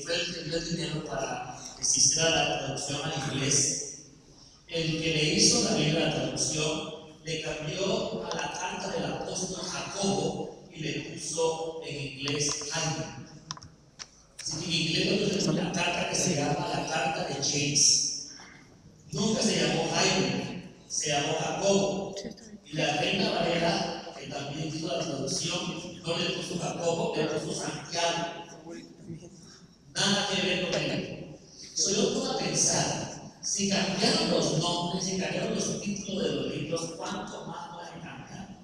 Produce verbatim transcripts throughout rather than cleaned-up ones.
fue el que dio el dinero para que se hiciera la traducción al inglés, el que le hizo la Biblia la traducción, le cambió a la carta del apóstol Jacobo y le puso en inglés Jaime. Así que en inglés es una carta que se llama la carta de James. Nunca se llamó Jaime, se llamó Jacobo. Y la Reina Valera, que también hizo la traducción, no le puso Jacobo, le puso Santiago. Nada que ver con él. So, yo puedo pensar, si cambiaron los nombres, si cambiaron los títulos de los libros, ¿cuánto más van a cambiar?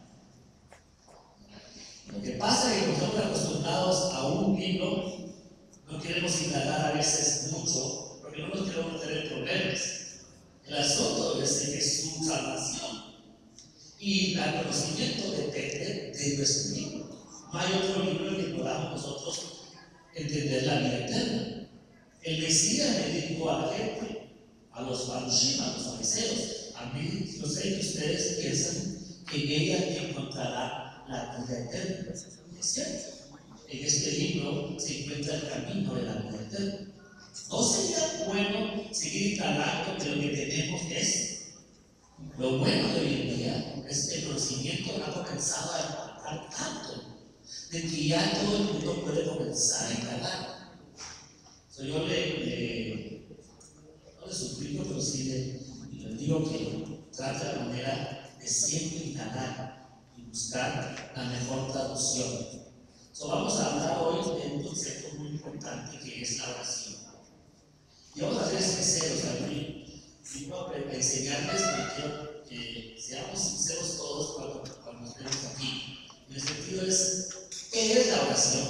Lo que pasa es que como estamos acostumbrados a un libro, no queremos indagar a veces mucho, porque no nos queremos meter en problemas. El asunto es que es su salvación. Y el conocimiento depende de nuestro libro. No hay otro libro en el que podamos nosotros entender la vida eterna. El Mesías le dijo a la gente, a los farushim, a los fariseos, a mí, yo sé que ustedes piensan que en ella encontrará la vida eterna. Es cierto. En este libro se encuentra el camino de la vida eterna. ¿No sería bueno seguir instalando que lo que tenemos es? Lo bueno de hoy en día es que el conocimiento ha comenzado a impactar tanto de que ya todo el mundo puede comenzar a instalar. So, yo le, le, no le suplico, pero sí le, le digo que trate la manera de siempre instalar y buscar la mejor traducción. So, vamos a hablar hoy de un concepto muy importante que es la oración. Y vamos a ser sinceros aquí. Digo, a enseñarles, pero quiero que seamos sinceros todos cuando, cuando nos vemos aquí. En el sentido es, ¿qué es la oración?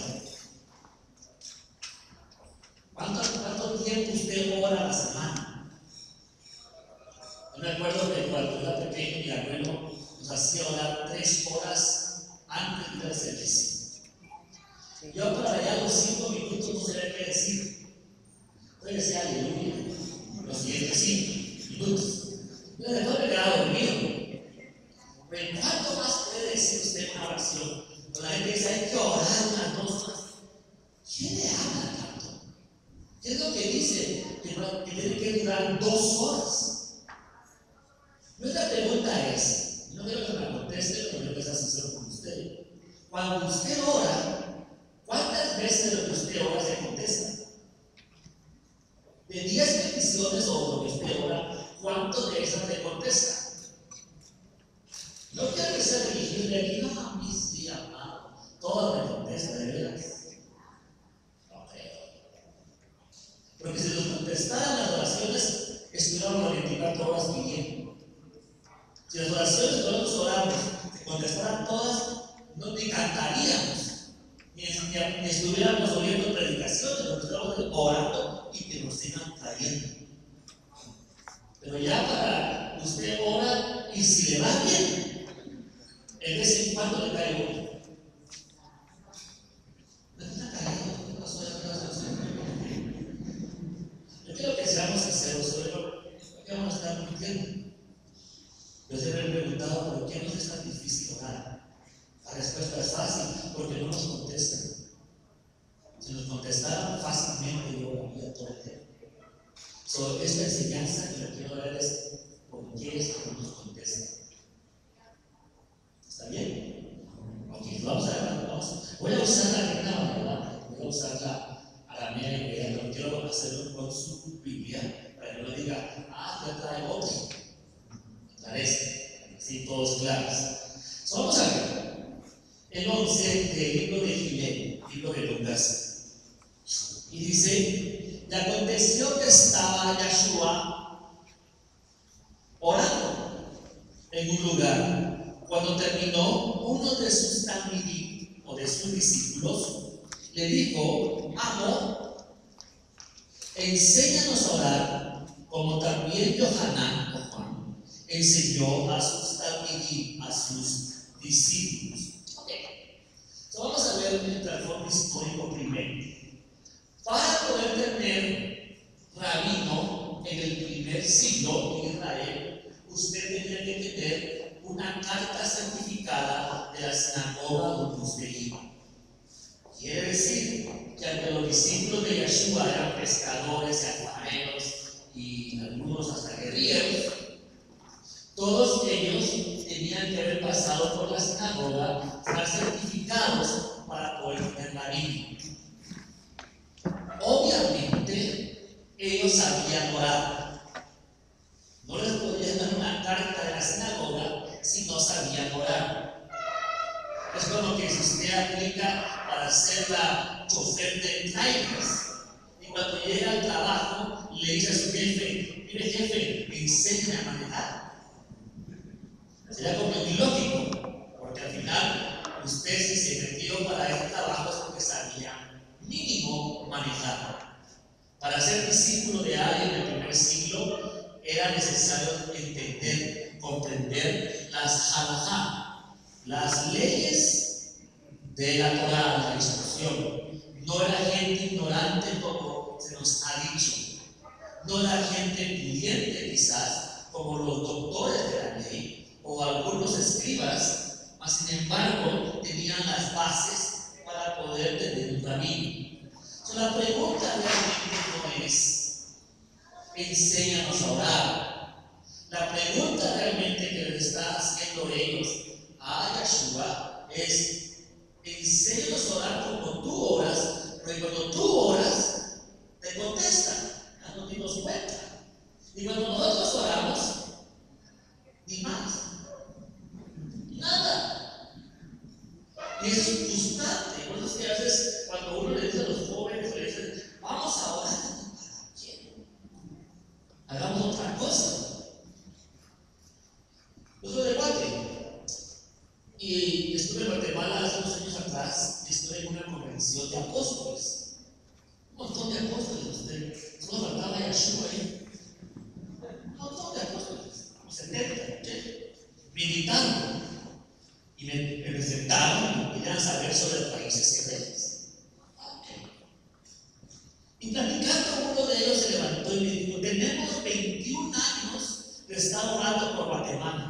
¿Cuánto, cuánto tiempo usted ora a la semana? Yo me acuerdo que cuando era pequeño, mi abuelo nos hacía orar tres horas antes de ir al servicio. Yo para allá los cinco minutos no sabía qué decir. Yo decía aleluya, los siguientes cinco minutos. Yo después me quedaba dormido. Pero ¿cuánto más puede decir usted una oración? Cuando la gente dice hay que orar unas dos horas. ¿Quién le habla tanto? ¿Qué es lo que dice? Que, no, que tiene que durar dos horas. Nuestra pregunta es, no quiero que me conteste, pero quiero que sea sincero con usted. Cuando usted ora, ¿cuántas veces de lo que usted ora se contesta? De diez peticiones o lo que usted ora, ¿cuánto de esas se contesta? No quiero que sea religioso aquí, no, a mí sí, amado. Todas me contestan, de veras. No creo. Porque si nos contestaran las oraciones, estuviéramos veinticuatro horas viviendo. Si las oraciones que nosotros oramos se contestaran todas, no ni cantaríamos. Ni, ni, ni estuviéramos oyendo predicaciones, nos estamos orando y que nos sigan trayendo. Pero ya para usted ora y si le va bien, de vez en cuando le cae uno. ¿No está cayendo? ¿Qué pasó? Yo quiero que seamos sinceros sobre lo que vamos a estar mintiendo. Yo siempre me he preguntado por qué nos es tan difícil orar. La respuesta es fácil, porque no nos contestan. Si nos contestaran fácilmente, yo oraría todo el tiempo. So, esta enseñanza que lo quiero dar es por qué es que no nos contestan. ¿Está bien? Ok, vamos a ver, vamos. Voy a usar la Reina Valera, voy a usar la aramea y hebrea, pero quiero hacerlo con su Biblia para que no diga, ah, ya trae otro. Trae este, así todos claros. So, vamos a ver. El once del libro de Gilel, libro de Lucas. Y dice, y aconteció que estaba Yahshua orando en un lugar. Cuando terminó, uno de sus talmidim, o de sus discípulos, le dijo, Amo, enséñanos a orar, como también Yohanan o Juan enseñó a sus talmidim, a sus discípulos. So, vamos a ver el trasfondo histórico primero. Para poder tener rabino en el primer siglo en Israel, usted tenía que tener una carta certificada de la sinagoga donde usted iba. Quiere decir que que aunque los discípulos de Yeshua eran pescadores y alfareros y algunos hasta guerrilleros, todos ellos tenían que haber pasado por la sinagoga, estar certificados para poder tener la Biblia. Obviamente, ellos sabían orar. No les podían dar una carta de la sinagoga si no sabían orar. Es como que si usted aplica para ser la chofer de trailers y cuando llega al trabajo le dice a su jefe: mire jefe, me enseña a manejar. Sería como ilógico, porque al final usted, si se metió para este trabajo, es porque sabía mínimo manejar. Para ser discípulo de alguien del primer siglo era necesario entender, comprender las halajá, las leyes de la Torá, la instrucción. No era gente ignorante como se nos ha dicho, no era gente pudiente quizás como los doctores de la ley o algunos escribas, mas sin embargo tenían las bases para poder tener un camino. So, la pregunta realmente no es enséñanos a orar. La pregunta realmente que les está haciendo ellos a Yeshua es: enséñanos a orar como tú oras, porque cuando tú oras te contestan, ya nos dimos cuenta. Y cuando nosotros oramos, ni más, nada. Y eso es frustrante. Por eso es que a veces cuando uno le dice a los jóvenes, le dicen: vamos a orar, ¿para quién? Hagamos otra cosa. Yo soy de Guate y estuve en Guatemala hace unos años atrás y estuve en una convención de apóstoles. Un montón de apóstoles. Solo faltaba Yeshua ahí. Un montón de apóstoles, como setenta, ochenta, militando. Y me, me presentaron y querían saber sobre los países hebreos. Okay. Y platicando, uno de ellos se levantó y me dijo: tenemos veintiún años de estar orando por Guatemala.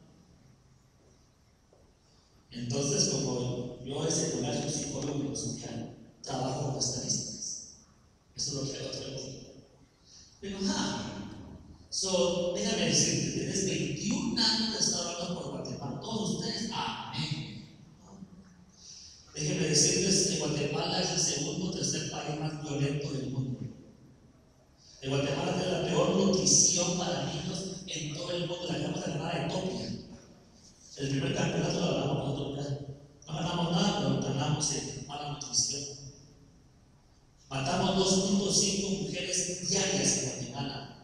Entonces, como yo en secular soy psicólogo social, trabajo con estadísticas. Eso es lo que hago todo el mundo. Digo: ah, so, déjame decirte, tienes veintiún años de estar orando por Guatemala. Todos ustedes, amén. Déjenme decirles que Guatemala es el segundo o tercer país más violento del mundo. En Guatemala tiene la peor nutrición para niños en todo el mundo. La acabamos de ganar a Etiopía. El primer campeonato lo ganamos nosotros. No ganamos nada, pero ganamos en mala nutrición. Matamos dos punto cinco mujeres diarias en Guatemala.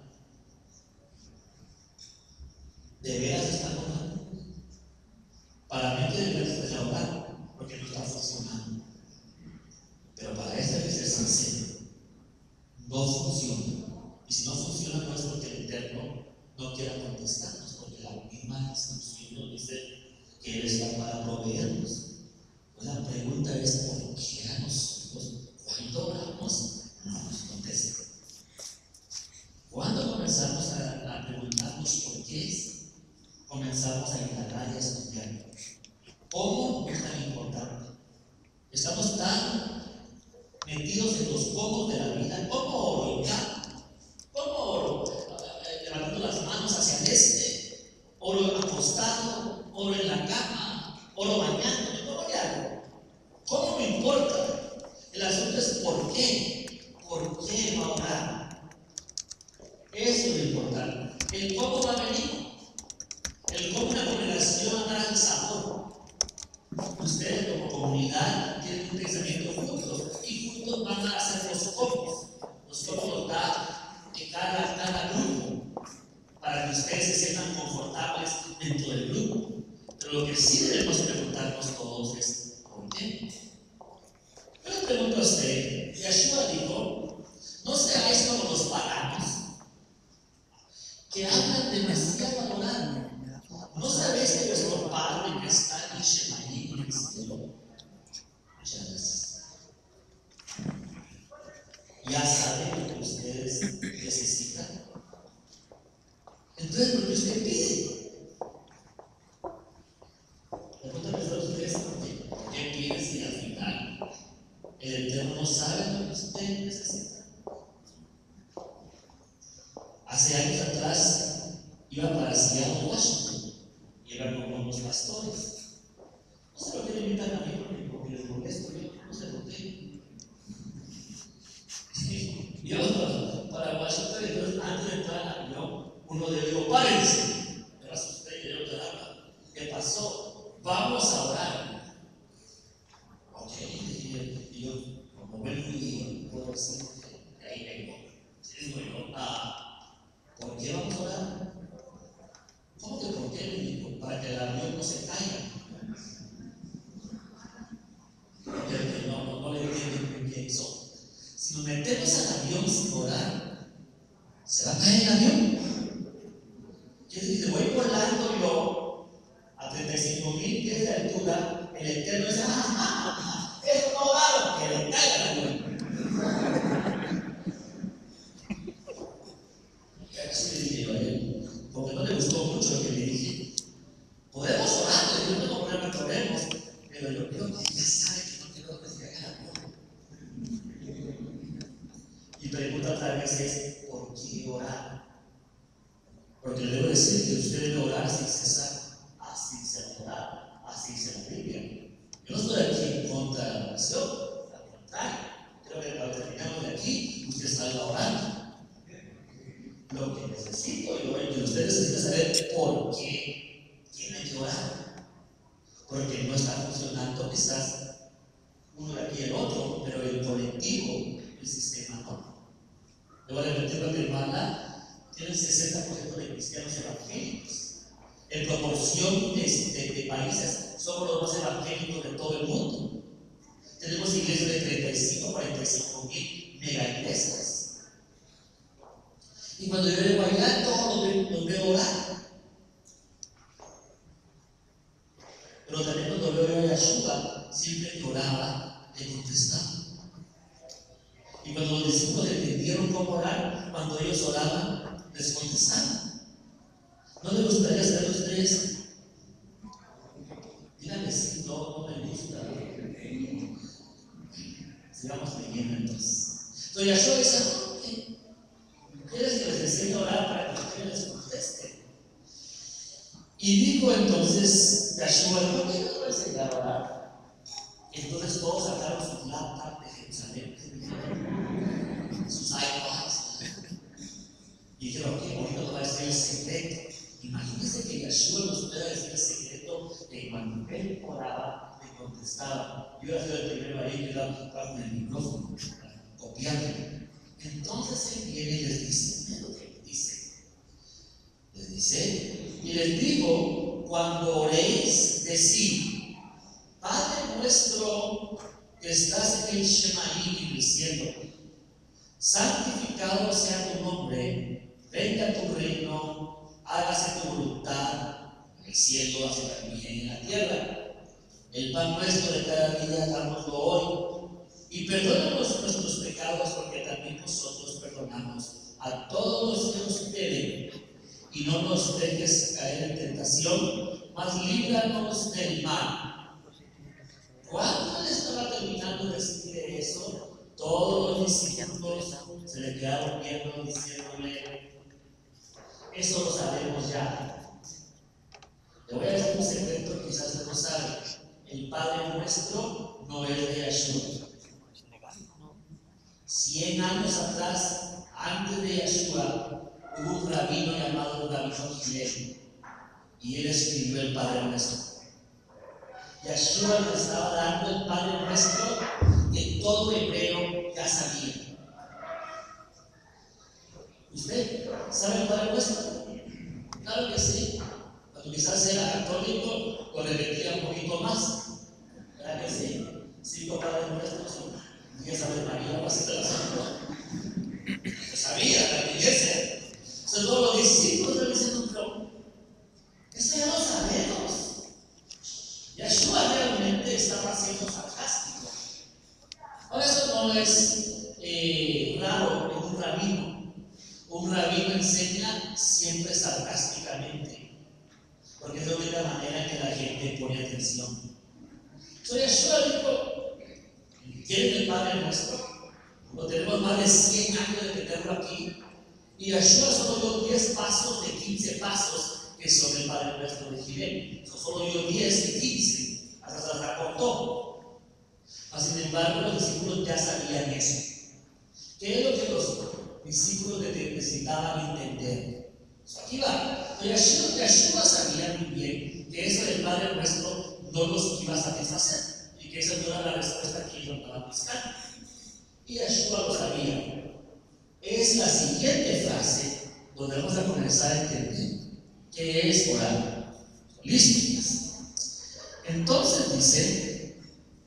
¿De veras están orando? Para mí que deberías desahogar, porque no está funcionando. Pero para esto hay que ser sincero. No funciona. Y si no funciona, no es porque el Eterno no quiera contestarnos, porque la misma instrucción nos dice que Él está para proveernos. Pues la pregunta es: ¿por qué a nosotros, cuando oramos, no nos contesta? Cuando comenzamos a, a preguntarnos por qué es, comenzamos a indagar y a estudiar. ¿Cómo es tan importante? Estamos tan metidos en los cómo de la vida. ¿Cómo oro? ¿Ya? ¿Cómo oro? Levantando las manos hacia el este, oro acostado, oro en la cama, oro bañándome. ¿Cómo le hago? ¿Cómo me importa? El asunto es ¿por qué? ¿Por qué va a orar? Eso es lo importante. El cómo va a venir. El cómo una congregación da el sabor. Ustedes como comunidad tienen un pensamiento juntos y juntos van a hacer los copos. Los copos los da de cada, cada grupo para que ustedes se sientan confortables dentro del grupo. Pero lo que sí debemos preguntarnos todos es ¿por qué? Yo le pregunto a usted: Yeshua dijo: no seáis como los paganos que hablan demasiado al orar. ¿No sabéis que vuestro Padre que está en Shemaí en el cielo? Muchas gracias. Ya sabe lo que ustedes necesitan. Entonces, ¿por qué usted pide? Pregúntame a ustedes: ¿por qué pide si al final el Eterno no sabe para Seattle, Washington, y eran como unos pastores. No sé por qué me invitan a mí, porque les molesto, yo no sé por qué. Sí, y vamos para Washington, y entonces antes de entrar al avión, uno le dijo, párense. Me asusté y yo, caramba, ¿qué pasó? Vamos a orar. Ok, y yo, como buen judío, puedo decir, ahí vengo. Y digo yo, ah, ¿por qué vamos a orar? ¿Cómo que por qué? Le digo, para que el avión no se caiga. Porque no, no, no le entiendo muy bien eso. Si nos metemos al avión sin orar, ¿se va a caer el avión? Yo digo, voy volando yo a treinta y cinco mil pies de altura, el Eterno dice, ¡ah, ah, ah! ¡Eso no oraron! ¡Que le caiga el avión! Así le dije yo a él, porque no le gustó mucho lo que le dije. Podemos orar, yo no tengo problema en problemas, pero yo creo que ya sabe que no quiero que se caiga el avión. Y pregunta otra vez es, ¿por qué orar? Porque le debo decir que usted debe orar sin cesar. Así dice la Torá, así dice la Biblia. Yo no estoy aquí en contra de la oración, al contrario. Creo que cuando terminamos de aquí, usted salga orando. Lo que necesito yo y que usted necesita saber por qué tiene que orar. Porque no está funcionando quizás uno de aquí y el otro, pero el colectivo, el sistema no. Debo repetir lo que hermana. Tiene el sesenta por ciento de cristianos evangélicos. En proporción de, de, de países, somos los más evangélicos de todo el mundo. Tenemos iglesias de treinta y cinco, cuarenta y cinco mil mega iglesias. Y cuando yo veo bailar, todos los, los veo orar. Pero también cuando veo a Yahshua, siempre que oraba, le contestaba. Y cuando los discípulos entendieron cómo orar, cuando ellos oraban, les contestaban. ¿No les gustaría ser ustedes? Díganme si no, no me gusta. Sigamos leyendo entonces. Entonces Yahshua dice, ¿no? ¿Quieres que les enseñe a orar para que ustedes les contesten? Y dijo entonces Yahshua, ¿por qué no les voy a enseñar a orar? Entonces todos sacaron sus laptops de Jerusalén, sus iPods, y dijeron, qué bonito va a ser el secreto. Imagínense que Yahshua nos pueda decir el secreto de cuando él oraba, le contestaba. Yo iba a ser el primero ahí que estaba con el micrófono, copiando. Entonces él viene y les dice, ¿qué es lo que dice? Les dice, y les digo, cuando oréis, decid, Padre nuestro que estás en el Shemaí, diciendo, santificado sea tu nombre, venga tu reino, hágase tu voluntad, en el cielo, hace también en la tierra. El pan nuestro de cada día, dámoslo hoy, y perdónanos nuestros pecados, porque también nosotros perdonamos a todos los que nos deben, y no nos dejes caer en tentación, mas líbranos del mal. Cuando él estaba terminando de decir eso, todos los discípulos se le quedaron viendo, diciéndole, eso lo sabemos ya. Le voy a decir un secreto que quizás usted no sabe. El Padre nuestro no es de Yahshua. Cien años atrás, antes de Yahshua, hubo un rabino llamado Rabino Hillel, y él escribió el Padre nuestro. Yahshua le estaba dando el Padre nuestro que todo hebreo ya sabía. ¿Usted sabe el Padre nuestro? Claro que sí. Cuando quizás era católico, lo repetía un poquito más. ¿Verdad que sí? Cinco Padres nuestros, diez Ave María, más de la Santa. Se sabía, la iglesia. Son todos los discípulos están diciendo, pero eso ya lo sabemos. Yahshua realmente estaba siendo sarcástico. Ahora, eso no es eh, raro en un rabino. Un rabino enseña siempre sarcásticamente, porque es la única manera en que la gente pone atención. Entonces Yahshua dijo, ¿quieren el Padre nuestro? Lo tenemos más de cien años de tenerlo aquí, y Yahshua solo dio diez pasos de quince pasos que son el Padre Nuestro de Jiré. Solo dio diez y quince, hasta se las contó. Sin embargo, los discípulos ya sabían eso. ¿Qué es lo que los discípulos necesitaban entender? Aquí va. Yeshua, Yeshua sabía muy bien que eso del Padre Nuestro no los iba a satisfacer y que esa no era la respuesta que ellos estaban buscando. Y Yeshua lo sabía. Es la siguiente frase donde vamos a comenzar a entender qué es orar. Listos. Entonces dice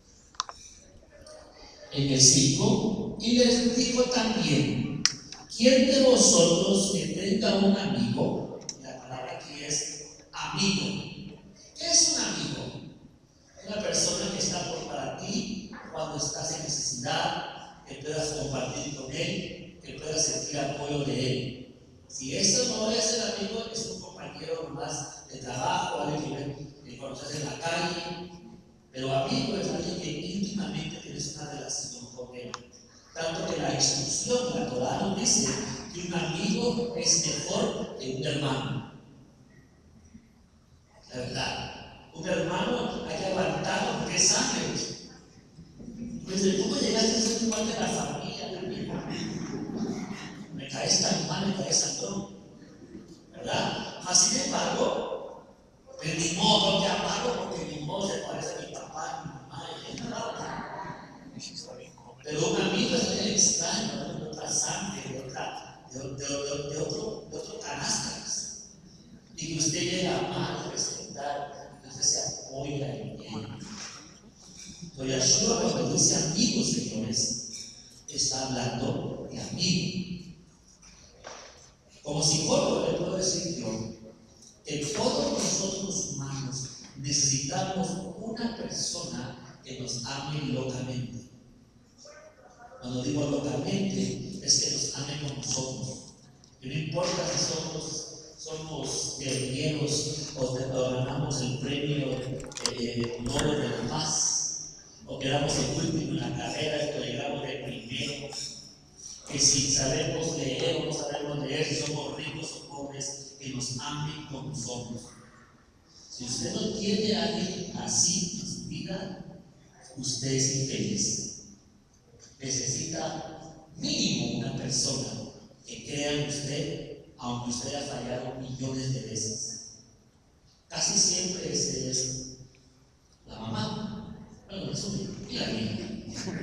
en el cinco, y les dijo también: ¿quién de vosotros que tenga un amigo? La palabra aquí es amigo. ¿Qué es un amigo? Una persona que está por para ti cuando estás en necesidad, que puedas compartir con él, que puedas sentir apoyo de él. Si eso no es el amigo, es un compañero más de trabajo, alguien que conoces en la calle. Pero amigo es alguien que íntimamente tienes una relación con él. Tanto que la instrucción de la Torah nos dice que un amigo es mejor que un hermano. La verdad, un hermano hay que aguantarlo porque es sangre. Desde cómo llegaste a ser parte de la familia también. Me caes tan mal, me caes sangrón. ¿Verdad? Mas sin embargo, de ni modo que amarlo porque ni modo se parece a mi papá, a mi mamá y a mi papá. Pero un amigo es alguien extraño, de otra sangre, de, otra, de, de, de, de, otro, de otro carácter. Y que usted llega a amar, a respetar, que usted se apoya en él. Pero Yeshua, cuando dice amigos, señores, está hablando de amigo. Como psicólogo le puedo decir yo que todos nosotros los humanos necesitamos una persona que nos ame locamente. Cuando digo locamente, es que nos ame como somos. Y no importa si somos, somos guerrilleros o, o ganamos el premio eh, Nobel de la Paz, o quedamos el último en la carrera y llegamos de primero, que si sabemos leer o no sabemos leer, si somos ricos o pobres, que nos amen como somos. Si usted no tiene a alguien así en su vida, usted es infeliz. Necesita mínimo una persona que crea en usted, aunque usted haya fallado millones de veces. Casi siempre ese es la mamá, bueno, eso y la niña.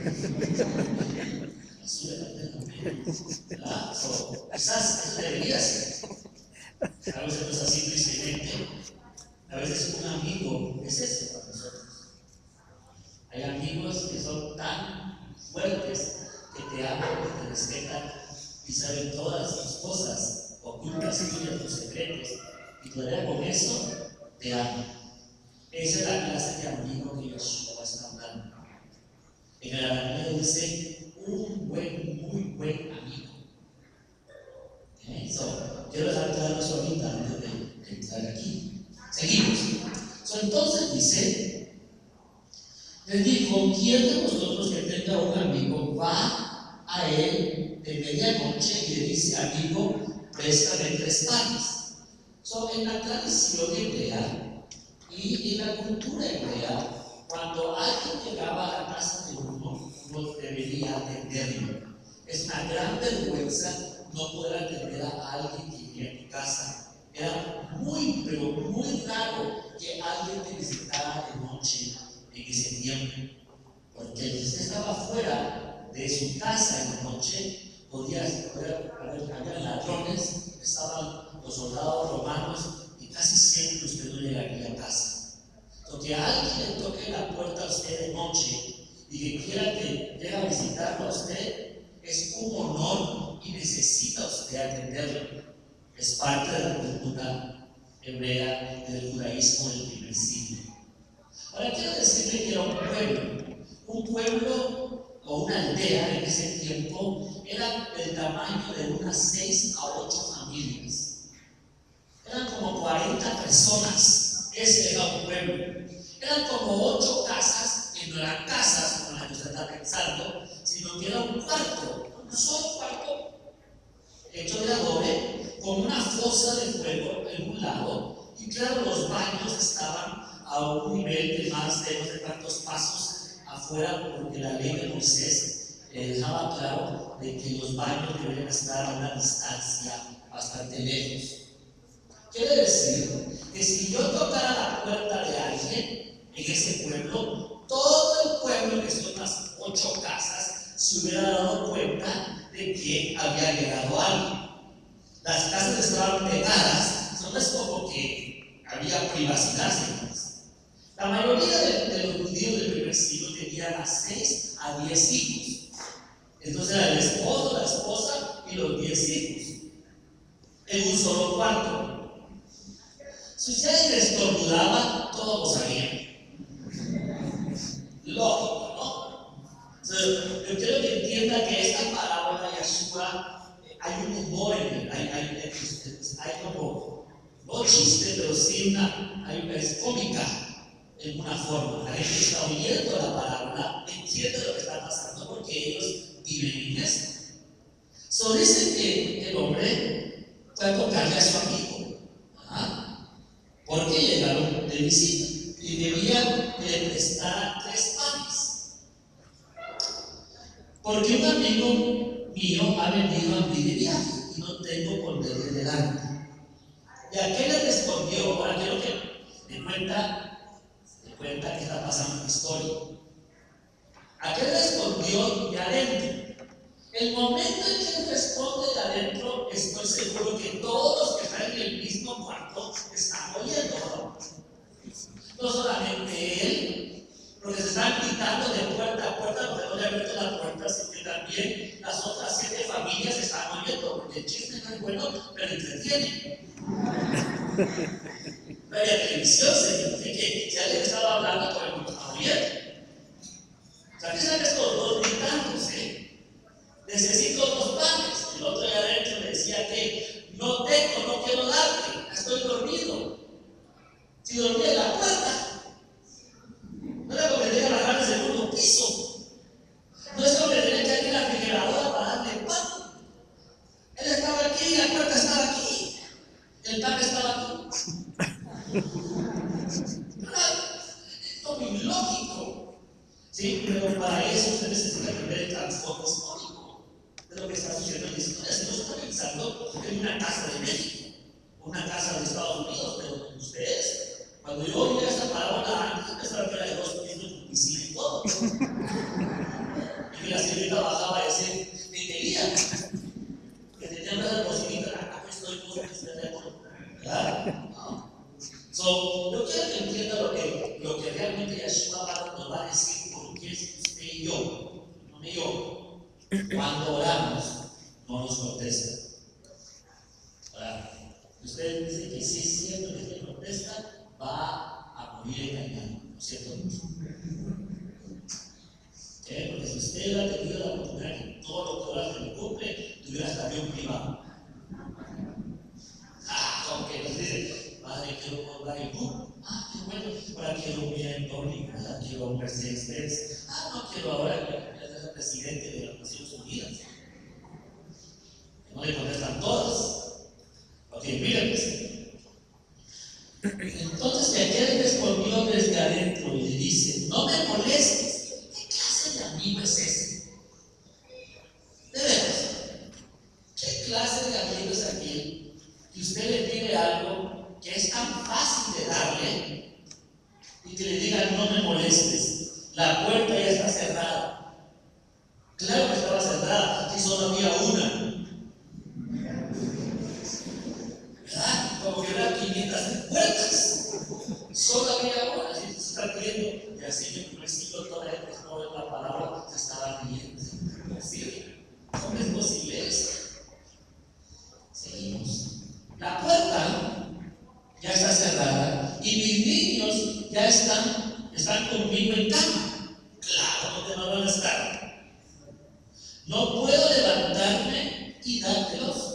La suya también, ¿verdad? So, quizás eso debería ser. A veces no es así tristemente. A veces un amigo es eso para nosotros. Hay amigos que son tan fuertes que te aman, que te respetan y saben todas tus cosas ocultas tuyas, tus secretos, y todavía con eso te aman. Esa es la clase de amigo que Yeshua está hablando. En el arameo dice un buen, muy buen amigo. Okay, so, quiero dejar claro eso ahorita antes de entrar aquí. Seguimos. So, entonces dice, les dijo: ¿quién de vosotros que tenga un amigo va a él de medianoche y le dice: amigo, préstame tres panes? So, en la tradición hebrea y en la cultura hebrea, cuando alguien llegaba a la casa de uno, uno debería atenderlo. Es una gran vergüenza no poder atender a alguien que viene a tu casa. Era muy, pero muy raro que alguien te visitara de noche en ese tiempo, porque si usted estaba fuera de su casa en la noche, podía haber, haber ladrones, estaban los soldados romanos y casi siempre usted no llegaría a casa. Porque a alguien le toque la puerta a usted de noche y que quiera que llegue a visitarlo a usted, es un honor y necesita usted atenderlo. Es parte de la cultura hebrea del judaísmo del primer siglo. Ahora quiero decirle que era un pueblo. Un pueblo o una aldea en ese tiempo era del tamaño de unas seis a ocho familias. Eran como cuarenta personas. Ese era un pueblo. Eran como ocho casas, que no eran casas como las que usted está pensando, sino que era un cuarto, un solo cuarto hecho de adobe, con una fosa de fuego en un lado Y claro, los baños estaban a un nivel de más de no sé cuántos pasos afuera, porque la ley de Moisés eh, dejaba claro de que los baños deberían estar a una distancia bastante lejos. Quiere decir que si yo tocara la puerta de alguien en ese pueblo, todo el pueblo, que son unas ocho casas, se hubiera dado cuenta de que había llegado alguien. Las casas estaban pegadas, no es como que había privacidad, señores. La mayoría de, de los judíos del primer siglo tenían a seis a diez hijos. Entonces era el esposo, la esposa y los diez hijos en un solo cuarto. Si usted estornudaba, todos lo sabían. Lógico, ¿no? Entonces, yo quiero que entienda que esta parábola de Yeshua, eh, hay un humor en él, hay, hay, hay, hay como, no chiste, pero sí una, hay, es cómica en una forma. La gente está oyendo la parábola, entiende lo que está pasando porque ellos viven en esto. So dice que el hombre fue a tocarle a su amigo, ¿ah? Porque llegaron de visita y debían que le prestara tres panes. Porque un amigo mío ha venido a mí de viaje y no tengo por medio delante. Y aquel le respondió, ahora quiero que me cuenta, me cuenta qué está pasando en la historia. Aquel respondió de adentro. El momento en que él responde de adentro, estoy seguro que todos los que están en el mismo cuarto están oyendo, ¿no? No solamente él, porque se están gritando de puerta a puerta, porque no le han abierto la puerta, sino que también las otras siete familias están oyendo, porque el chiste no es bueno, pero entretiene. No había televisión, señor, así que si alguien estaba hablando, todo el mundo estaba oyendo. O sea, ¿qué saben estos dos gritándose? Necesito dos panes. El otro allá adentro le decía que no tengo, no quiero darte, estoy dormido. Si dormía en la puerta, no era como que tenía que bajar al segundo piso. No es como que tenía que ir a la refrigeradora para darle pan. Él estaba aquí y la puerta estaba aquí. El pan estaba aquí. Esto es muy lógico. Sí, pero para eso usted necesita aprender el trasfondo histórico de lo que está sucediendo en la historia. Si no se está pensando en una casa de México, una casa de Estados Unidos, pero ustedes, cuando yo oí esta parábola antes, pensaba que era de dos pisos con piscina y todo. Y que la señorita bajaba a decir, me quería, que tenía una posibilidad, acá estoy con ustedes, ¿verdad? No. So, yo quiero que entienda lo que, lo que realmente Yeshua nos va a decir, porque es usted y yo, no me yo. Cuando oramos, no nos contesta. Ahora, usted dice que sí es cierto que usted contesta, va a morir engañado, ¿no es cierto? ¿Eh? Porque si usted ha tenido la oportunidad que todo lo que ora se le cumple, tuviera hasta avión privado. Ah, como que nos dice, padre, quiero comprar el book. Ah, qué bueno, ahora quiero un bien doble, ahora quiero un Mercedes. Ah, no quiero ahora que sea presidente de las Naciones Unidas. No le contestan todas. Ok, miren. Entonces, aquel respondió desde adentro y le dice: no me molestes. ¿Qué clase de amigo es ese? De veras, ¿qué clase de amigo es aquel que usted le pide algo que es tan fácil de darle y que le diga: no me molestes, la puerta ya está cerrada? Claro que estaba cerrada, si solo había una. ¿Verdad? Como que eran quinientas puertas, solo había una. Si se está riendo, y así en el versículo todavía no es la palabra, se estaba riendo. ¿Cómo es posible eso? Seguimos. La puerta ya está cerrada y mis niños ya están, están conmigo en cama. Claro, ¿dónde no van a estar? No puedo levantarme y dártelos.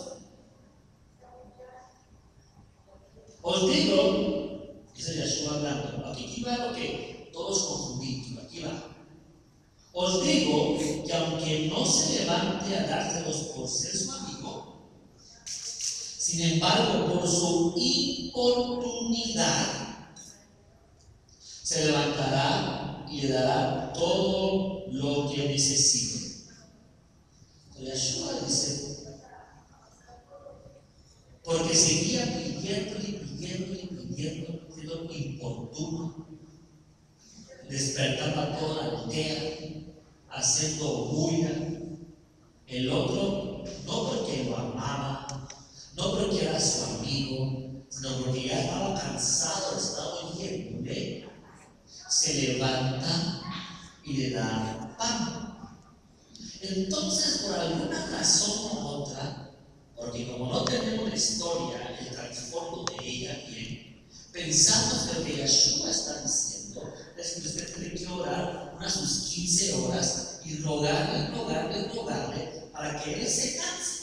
Os digo, dice Yeshua hablando, aquí va lo que todos confundimos, aquí va. Os digo que aunque no se levante a dárselos por ser su amigo, si Sin embargo, por su importunidad, se levantará y le dará todo lo que necesite. Pero Yeshua dice, porque seguía pidiendo y pidiendo y pidiendo, siendo importuno, despertando a toda la aldea, haciendo bulla. El otro, no porque lo amaba, no porque era su amigo, sino porque ya estaba cansado, estaba oyéndole, se levanta y le da pan. Entonces, por alguna razón u otra, porque como no tenemos la historia, el trasfondo de ella y él, pensamos que lo que Yeshua está diciendo es que usted tiene que orar unas sus quince horas y rogarle, rogarle, rogarle para que él se canse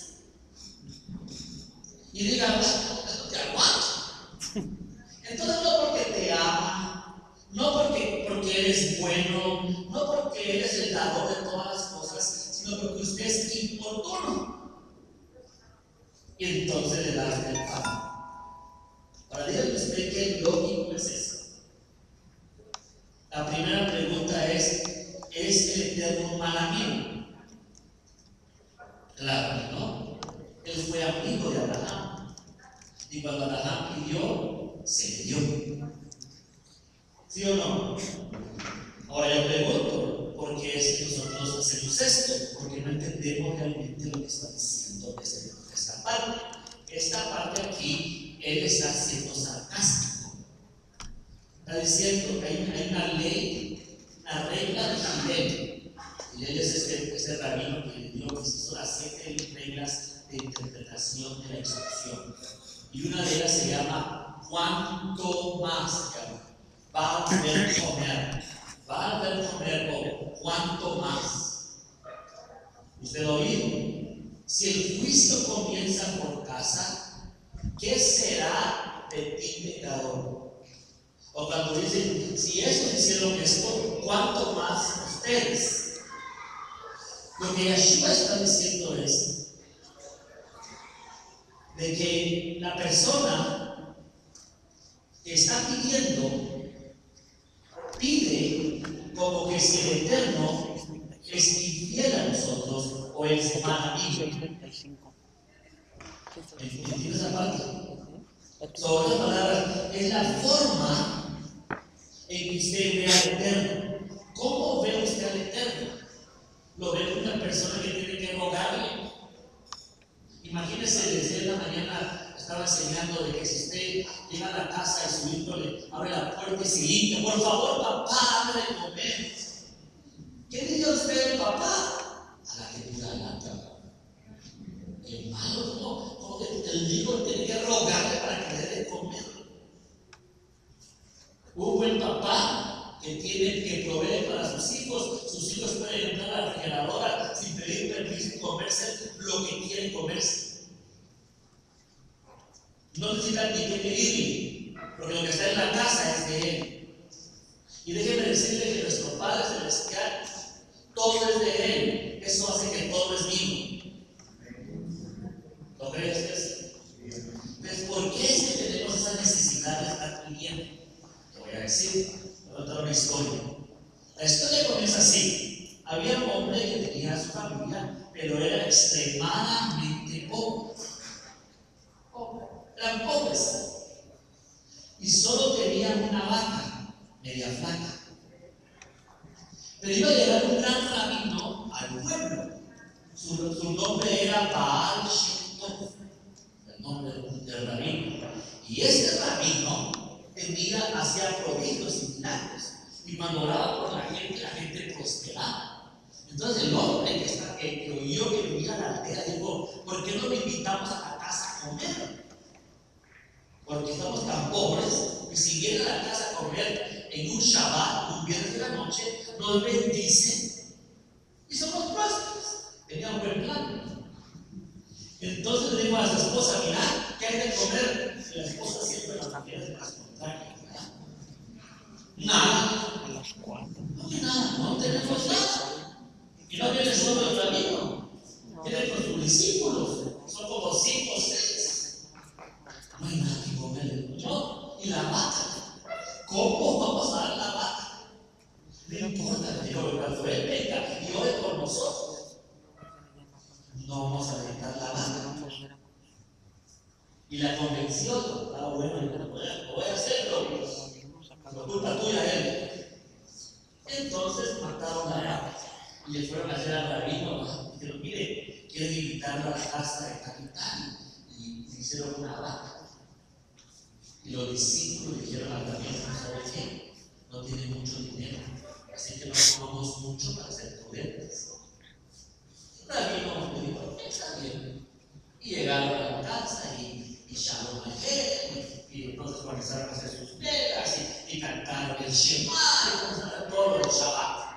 y diga, no te aguanto. Entonces, no porque te ama, no porque, porque eres bueno, no porque eres el dador de todas las cosas, sino porque usted es importuno. Y entonces le das el pan. Ahora dígame usted qué lógico es eso. La primera pregunta es: ¿es el Eterno un mal amigo? Claro que no. Él fue amigo de Abraham. Y cuando Abraham pidió, se le dio. ¿Sí o no? Ahora yo pregunto, ¿por qué es que nosotros hacemos esto? Porque no entendemos realmente lo que está diciendo esta parte. Esta parte aquí, él está siendo sarcástico. Está diciendo que hay, hay una ley, una regla de Gilel. Gilel es este, este rabino que le dio, que hizo las siete reglas de interpretación de la excepción. Y una de ellas se llama cuánto más. Va a ver comer. Va a ver comer o cuánto más. Usted lo oído. Si el juicio comienza por casa, ¿qué será de ti, pecador? O cuando dicen, si estos hicieron esto, ¿cuánto más ustedes? Lo que Yeshua está diciendo es de que la persona que está pidiendo, pide como que si el Eterno es infiel a nosotros o es mal amigo. ¿Entiendes esa parte? Sobre otras palabras, es la forma en que usted ve al Eterno. ¿Cómo ve usted al Eterno? ¿Lo ve como una persona que tiene que rogarle? Imagínese, desde la mañana estaba enseñando de que si usted llega a la casa y su hijo le abre la puerta y se grita, por favor, papá, dame de comer. ¿Qué diría usted del papá? A la que pura lata. Qué malo, ¿no? Como que el hijo tiene que rogarle para que le dé de comer. Un buen papá que tiene que proveer para sus hijos, sus hijos pueden entrar a la refrigeradora sin pedir permiso y comerse lo que quieren comerse. No necesitan ni que pedirle, porque lo que está en la casa es de él. Y déjenme decirle que nuestro Padre Celestial, todo es de él. Eso hace que todo es mío. ¿Lo crees eso? Entonces, ¿por qué es que tenemos esa necesidad de estar pidiendo? Te voy a decir, te voy a contar una historia. La historia comienza así. Había un hombre que tenía su familia, pero era extremadamente pobre. Pobre. Eran pobres. Y solo tenían una vaca, media flaca. Pero iba a llegar un gran rabino al pueblo. Su, su nombre era Baal Shem Tov, el nombre del rabino. Y este rabino tenía, hacía prodigios y milagros. Y cuando oraba por la gente, la gente prosperaba. Entonces el hombre que, está, que, que oyó que venía a la aldea dijo, ¿por qué no le invitamos a la casa a comer? Porque estamos tan pobres que si vienen a la casa a comer en un Shabbat, un viernes de la noche, nos bendicen y somos prósperos. Tenía un buen plan. Entonces le dijo a su esposa, mira, ¿qué hay de comer? Y la esposa siempre las mujeres las contrarias, ¿verdad? Nada. No hay nada, no tenemos nada. Y no viene solo el rabino, viene con sus discípulos, son como cinco o seis. no vamos a rentar la vaca. Y la convenció, ah, bueno, lo voy a, lo voy a hacer, pero por culpa tuya, él. Entonces mataron a la vaca y le fueron a hacer al rabino y dijeron, mire, quieren invitarlo a la casa de capital, y le hicieron una vaca. Y los discípulos dijeron al rabino, ¿sabe qué? No tiene mucho dinero, así que no tomamos mucho para ser prudentes. El rabino le dijo, está bien. Y llegaron a la casa y, y Shalom Aleichem, y entonces comenzaron a hacer sus velas y, y cantaron el Shema, y comenzaron todos los Shabbat.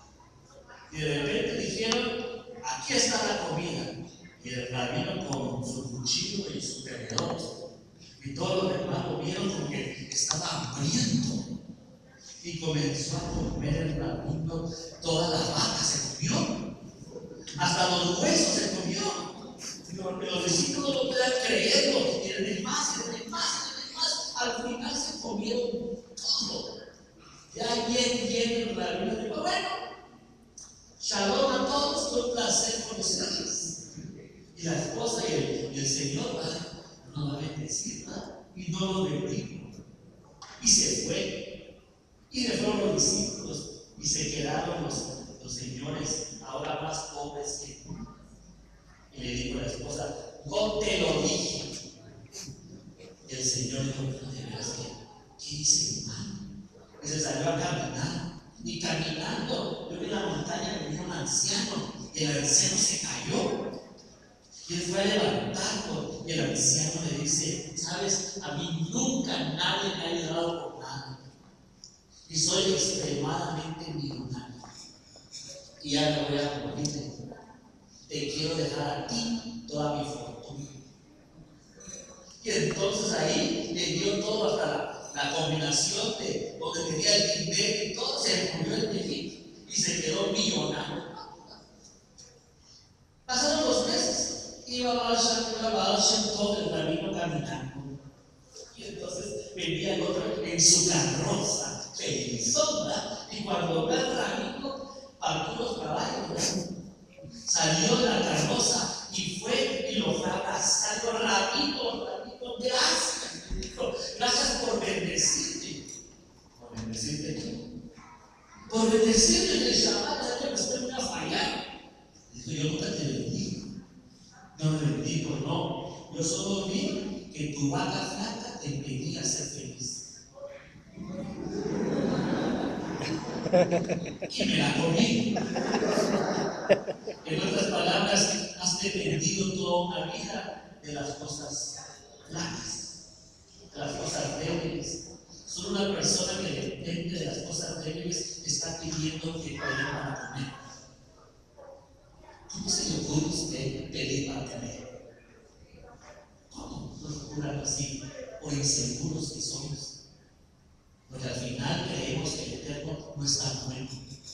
Y de repente dijeron, aquí está la comida. Y el rabino con su cuchillo y su tenedor, y todos los demás lo vieron como que estaba hambriento. Y comenzó a comer el rabino, toda la vaca se comió, hasta los huesos se comió. Porque los discípulos no podían creerlo, y el demás, y el demás, y el demás, al final se comieron todo. Ya bien, bien, el rabino dijo, bueno, shalom a todos, fue un placer conocerles. Y la esposa y el, y el Señor nos va a bendecir, ¿verdad? Y no los bendijo. Y se fue. Y se fueron los discípulos, y se quedaron los, los señores, ahora más pobres que tú. Y le dijo a la esposa, no te lo dije. Y el Señor dijo, no, de veras que, ¿qué hice mal? Y se salió a caminar. Y caminando, yo vi en la montaña que venía un anciano. Y el anciano se cayó. Y él fue a levantarlo. Y el anciano le dice, sabes, a mí nunca nadie me ha ayudado con nada. Y soy extremadamente millonario. Y ya me voy a morir. Te quiero dejar a ti toda mi fortuna. Y entonces ahí le dio todo, hasta la, la combinación de donde tenía el dinero y todo, se comió el viejito y se quedó millonario. Pasaron los meses, iba a Baal todo el camino caminando. Y entonces venía el otro en su carroza, felizona, y cuando ve al rabino, partió los caballos. Salió de la carroza y fue y lo fue a abrazar. Dijo, rabino, rabino, gracias. Dijo, gracias por bendecirte. ¿Por bendecirte qué? Por bendecirte en el Shabbat, que me estoy a fallar. Dijo, yo nunca te bendigo. No me bendigo, no. Yo solo vi que tu vaca flaca te impedía ser feliz. Y me la comí. En otras palabras, has dependido toda una vida de las cosas flacas, de las cosas débiles. Solo una persona que depende de las cosas débiles está pidiendo que paguen para comer. ¿Cómo se le ocurre a usted pedir para comer? ¿Cómo nos ocurre así? Por inseguros que somos. Porque al final creemos que el Eterno no está bueno.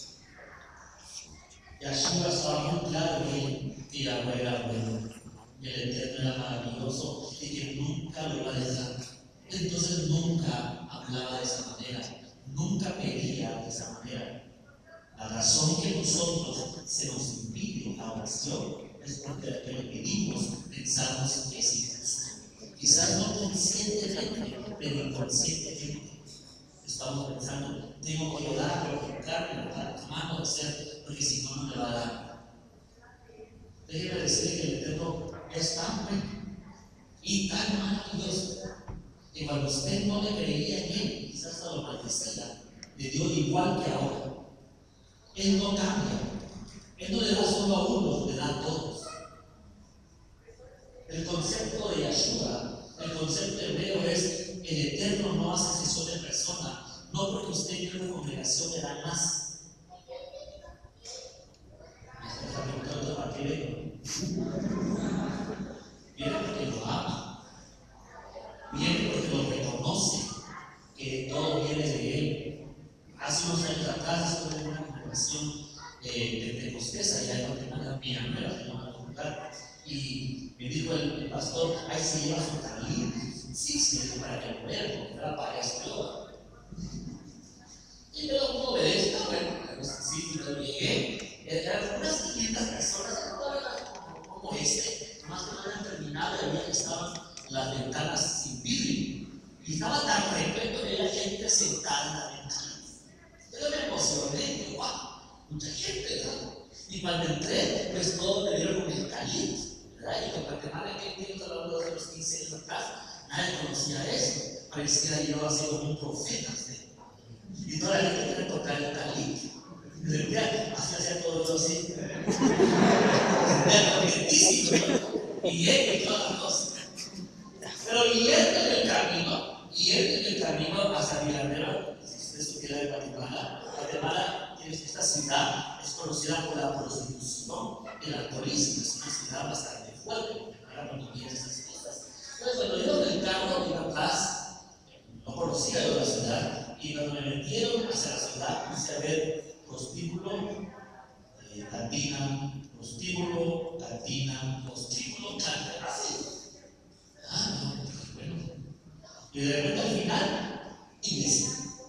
Yahshua estaba muy claro que Yahweh era bueno, y el Eterno era maravilloso y que nunca lo iba a dejar. Entonces nunca hablaba de esa manera, nunca pedía de esa manera. La razón que nosotros se nos impide la oración es porque lo que pedimos pensamos que es injusto. Quizás no conscientemente, pero inconscientemente estamos pensando, tengo que orar, tengo que buscarme, la mano de hacer, porque si no, no me va a dar. Déjeme decirle que el Eterno es tan bueno y tan maravilloso que cuando usted no le creía en Él, quizás hasta lo maldecía, le dio igual que ahora. Él no cambia. Él no le da solo a unos, le da a todos. El concepto de Yahshua, el concepto hebreo es: el Eterno no hace excepción de persona. No porque usted viene a una congregación le da más. Me está preguntando para qué vengo. Viene porque lo ama. Viene porque lo reconoce, que todo viene de Él. Hace unos años atrás estuve en una congregación eh, pentecostés allá en Guatemala, Villanueva, se llama el lugar, y me dijo el, el pastor: ahí se lleva su tablín. Sí, sí, para que lo vean, porque era para esto. Y me lo obedezco, bueno, pues sí, yo llegué. Eran unas quinientas personas, como este, nomás que no habían terminado y había que estaban las ventanas sin vidrio. Y estaba tan repleto que había gente sentada en la ventana. Yo me emocioné y dije, wow, mucha gente, ¿verdad? Y cuando entré, pues todos me dieron con el caliente, ¿verdad? Y en Guatemala, en aquel tiempo, hablando de los quince años atrás, nadie conocía eso. Pareciera yo así como un profeta, ¿sí? Y toda la gente quiere tocar el caliente. Y de repente, así hacía todo eso así. Era contentísimo, ¿no? Y él y todas las cosas. Pero y él en el camino, y él en el camino hacia Villanueva, si usted supiera de Guatemala, Guatemala, esta ciudad es conocida por la prostitución y el alcoholismo, es una ciudad bastante fuerte, para cuando vienen esas cosas. Entonces, cuando yo en el carro iba atrás, no conocía yo la ciudad, y cuando me metieron hacia la ciudad, empecé a ver prostíbulo, eh, cantina, prostíbulo, cantina, prostíbulo, cantina, así. Ah, no, bueno. Y de repente al final, iglesia.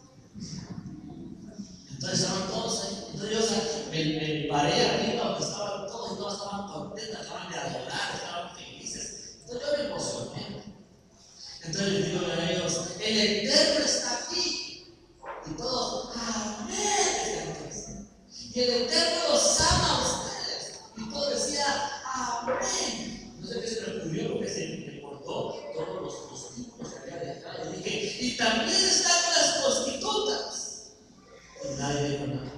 Entonces estaban todos ahí. Entonces yo, o sea, me, me paré arriba donde estaban todos y todos estaban contentos, acaban de adorar, estaban felices. Entonces yo me emocioné. Entonces les digo a ellos, el Eterno está aquí. Y todos, amén. Y el Eterno los ama a ustedes. Y todos decían, amén. No sé qué se me ocurrió porque se me cortó todos los prostíbulos que había dejado. Y dije, y también están las prostitutas. Y nadie dijo nada.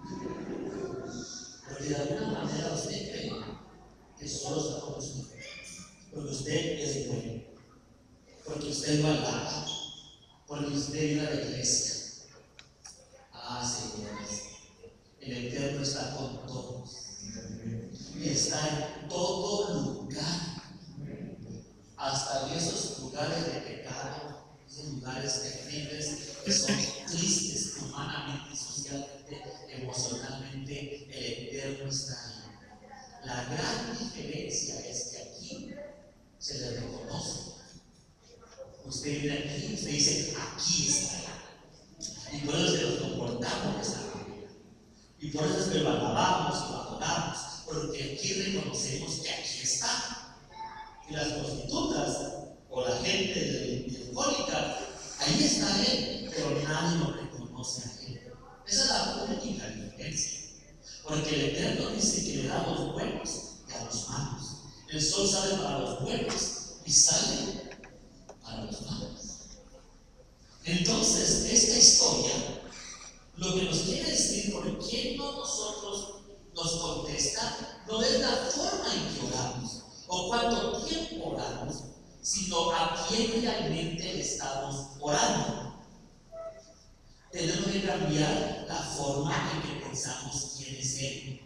Porque de alguna manera usted cree que solo está con usted. Porque usted es bueno. Porque usted lo alaba. Porque usted viene a la iglesia. Ah, señores, el Eterno está con todos. Está en todo lugar. Hasta en esos lugares de pecado, esos lugares terribles que son tristes humanamente, socialmente, emocionalmente, el Eterno está ahí. La gran diferencia es que aquí se le reconoce. Usted viene aquí, usted dice, aquí está él. Y por eso es que nos comportamos de esta manera. Y por eso es que lo alabamos y lo adoramos, porque aquí reconocemos que aquí está. Y las prostitutas o la gente alcohólica, ahí está él, pero nadie lo reconoce a él. Esa es la única diferencia. Porque el Eterno dice que le da a los buenos y a los malos. El sol sale para los buenos y sale para los malos. Entonces, esta historia lo que nos quiere decir, por qué no nosotros nos contesta, no es la forma en que oramos o cuánto tiempo oramos, sino a quién realmente le estamos orando. Tenemos que cambiar la forma en que pensamos quién es Él.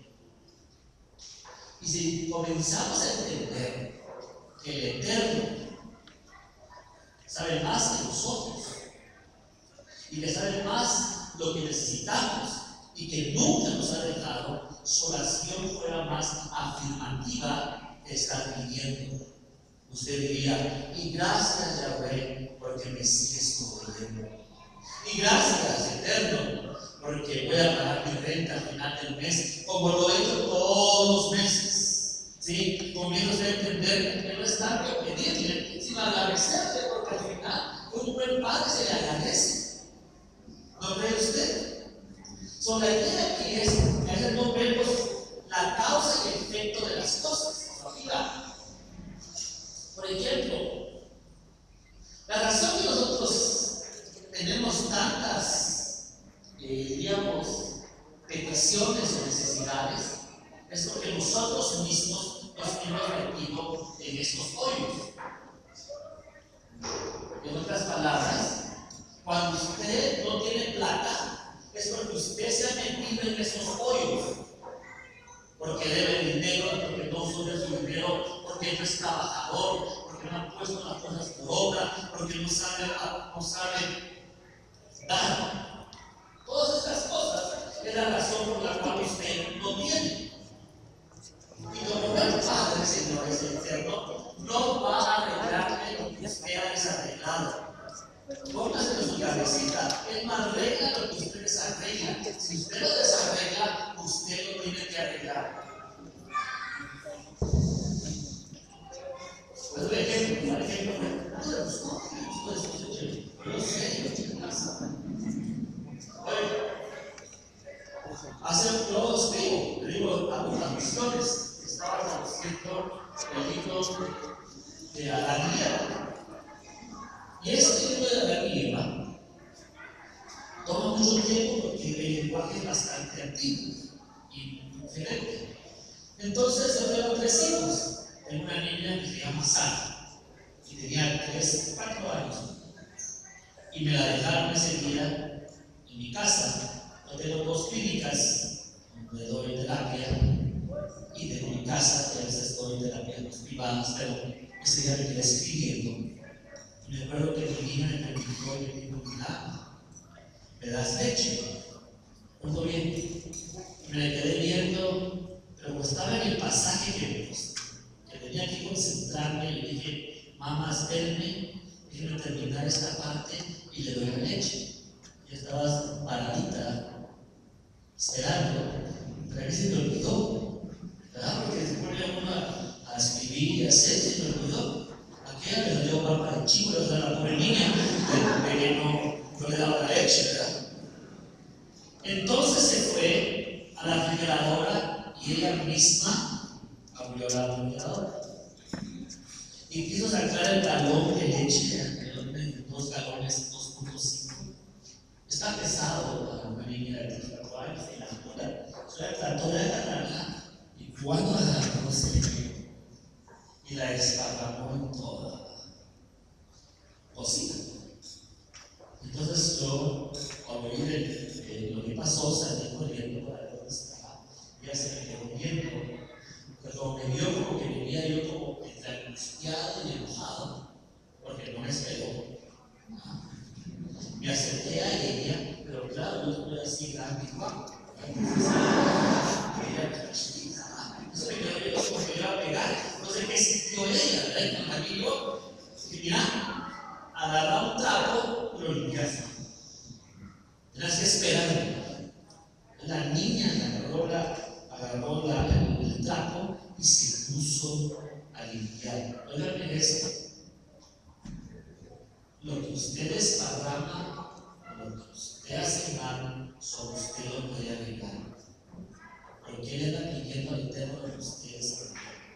Y si comenzamos a entender que el Eterno sabe más que nosotros y que sabe más lo que necesitamos y que nunca nos ha dejado, su oración fuera más afirmativa de estar pidiendo. Usted diría, y gracias Yahweh porque me sigues proveyendo. Y gracias Eterno porque voy a pagar mi renta al final del mes como lo he hecho todos los meses. ¿Sí? Comienzo a entender que no es tanto pedirle, sino agradecerle, porque al final un buen padre se le agradece. ¿No cree usted? So, la idea aquí es que a veces no vemos la causa y el efecto de las cosas. Mira, por ejemplo, la razón que nosotros tenemos tantas, eh, diríamos, peticiones o necesidades es porque nosotros mismos nos hemos metido en estos hoyos. En otras palabras, cuando usted no tiene plata, es porque usted se ha metido en esos hoyos. Porque debe dinero, porque no sube su dinero, porque no es trabajador, porque no ha puesto las cosas por obra, porque no sabe, no sabe dar. Todas estas cosas es la razón por la cual usted no tiene. Y como buen padre, señores, el Eterno no va a arreglarle lo que usted ha desarreglado. Póngase en su cabecita, es más arregla lo que usted desarregla. Si usted lo desarregla, usted lo tiene que arreglar. que no me gustó, me gustó eso, yo sé, yo estoy en casa. Hace un yo escribo, le digo a mis traducciones, estaba traduciendo el libro de Adán y Eva. Y este libro de Adán y Eva toma mucho tiempo porque el lenguaje es bastante antiguo y diferente. Entonces yo tengo tres hijos. Tengo una niña que se llama Sara y tenía tres, cuatro años. Y me la dejaron ese día en mi casa. Yo tengo dos clínicas donde doy terapia y tengo mi casa que a veces doy terapias privadas, pero ese día me quedé escribiendo. Y me acuerdo que mi niña me preguntó y me dijo, mira, ¿me das leche? Muy bien. Y me la quedé viendo, pero como estaba en el pasaje que, pues, que tenía que concentrarme, y dije, mamá, espérenme, déjenme terminar esta parte y le doy la leche. Y estaba paradita, esperando, pero a mí se me olvidó, ¿verdad? Porque se pone uno a, a escribir y a hacer, se me olvidó. Aquella le dio para el chico, le dio a la pobre niña, de que no, no le daba la leche, ¿verdad? Entonces se fue a la refrigeradora y ella misma abrió la refrigeradora y quiso sacar el galón de leche, de dos galones, dos punto cinco. Está pesado para una niña de cuatro años y la cura. O sea, trató de agarrarla y cuando agarró se le y la desparramó en toda la cocina. Entonces yo, al oír el, eh, lo que pasó, salí corriendo para ver dónde estaba. Ella se me quedó viendo, pero me vio como que venía yo como entre angustiado y enojado, porque no me esperó. Me acerqué a ella, pero claro, yo estoy así grande y guapo. Ella era chiquita, entonces me quedó viendo como que me iba a pegar. No sé qué sintió ella, ¿verdad? Y cuando vi yo, dije, mira, agarra un trapo y lo limpias. Tienes que esperar. La niña agarró, la, agarró la, el, el trapo y se puso a limpiar. Oigan esto. Lo que usted desparrama, lo que usted hace mal, solo usted lo puede arreglar. Porque él está pidiendo al Eterno de ustedes.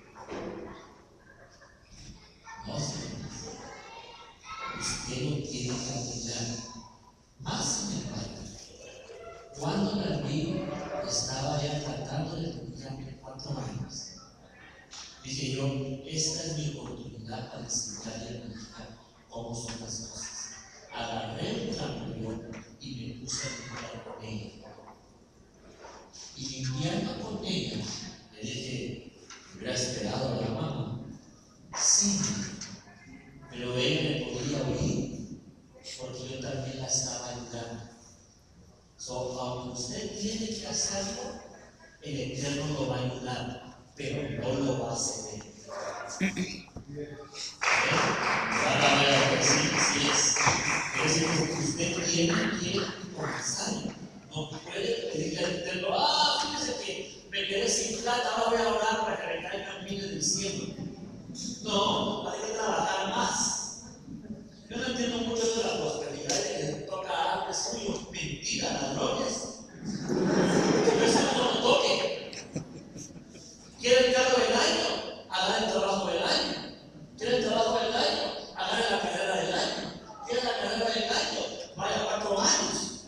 No, señores. Usted lo tiene que arreglar. Más sin embargo, cuando la vi, estaba ya tratando de tener cuatro años. Dije yo, esta es mi oportunidad para enseñarle a mi hija cómo son las cosas. Agarré un trampolín y me puse a limpiar con ella. Y limpiando con ella, le dije, hubiera esperado a la mamá. Sí, pero ella me podía oír, porque yo también la estaba ayudando. So, aunque usted tiene que hacerlo, el Eterno lo va a ayudar, pero no lo va a hacer. Ahora voy a decir si es. Es decir, usted tiene que comenzar. No puede pedirle al Eterno, ah, fíjese que me quedé sin plata, ahora voy a orar para que me caigan miles del cielo. No, hay que trabajar más. Yo no entiendo mucho de la prosperidad de que toca árboles suyos, mentira, ladrones. Pero eso no lo toque. ¿Quiere el carro del año? Haga el trabajo del año. ¿Quiere el trabajo del año? Haga la carrera del año. ¿Quiere la carrera del año? Vaya cuatro años.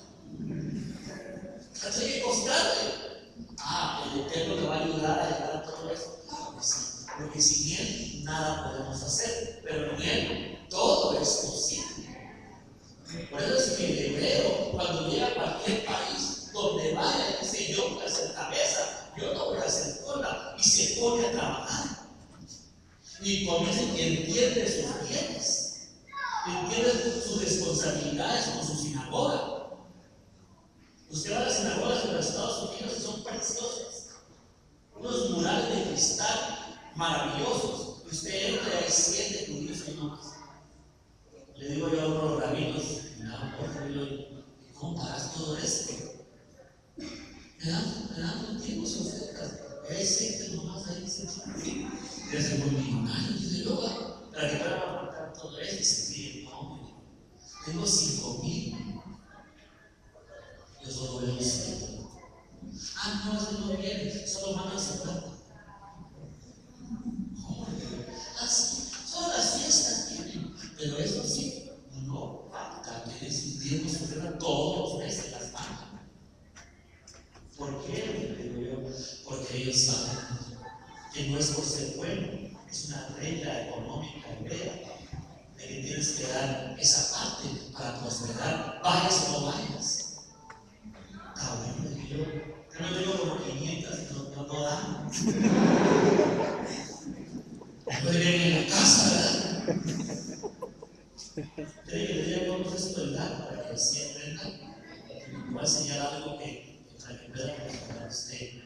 Hay que costarle. Ah, el Eterno le va a ayudar a llegar a todo eso. Claro que sí. Porque sin Él nada podemos hacer, pero con Él todo es posible. Por eso es que el hebreo, cuando llega a cualquier país donde vaya, dice: yo voy a hacer cabeza, yo no voy a hacer cola, y se pone a trabajar. Y comienza y entiende sus bienes, entiende sus responsabilidades con su sinagoga. Usted va a las sinagogas de los Estados Unidos y son preciosas, unos murales de cristal maravillosos. Usted entra y hay siete judíos ahí nomás. Le digo yo a unos rabinos, me dan por digo, ¿cómo pagas todo esto? Me dan, me dan un tiempo sin ofertas. Hay siete nomás ahí, se desde muy millonarios, dice yo, para que puedan aguantar Tengo cinco mil. Yo solo veo siete. Ah, no, eso no viene, solo mandan cincuenta. Son las fiestas tienen, pero eso sí, no falta que Dios nos ofrenda todos los meses las mandan. ¿Por qué? Digo yo, porque ellos saben que no es por ser bueno, es una regla económica hebrea de que tienes que dar esa parte para prosperar, vayas o no vayas. Ah, bueno, digo yo, yo no tengo como quinientas y no, no, no dan. Puede venir en la casa, ¿verdad? Creo que debería poner esto del dar para que así aprendan. Me voy a enseñar algo que para que pueda mejorar usted.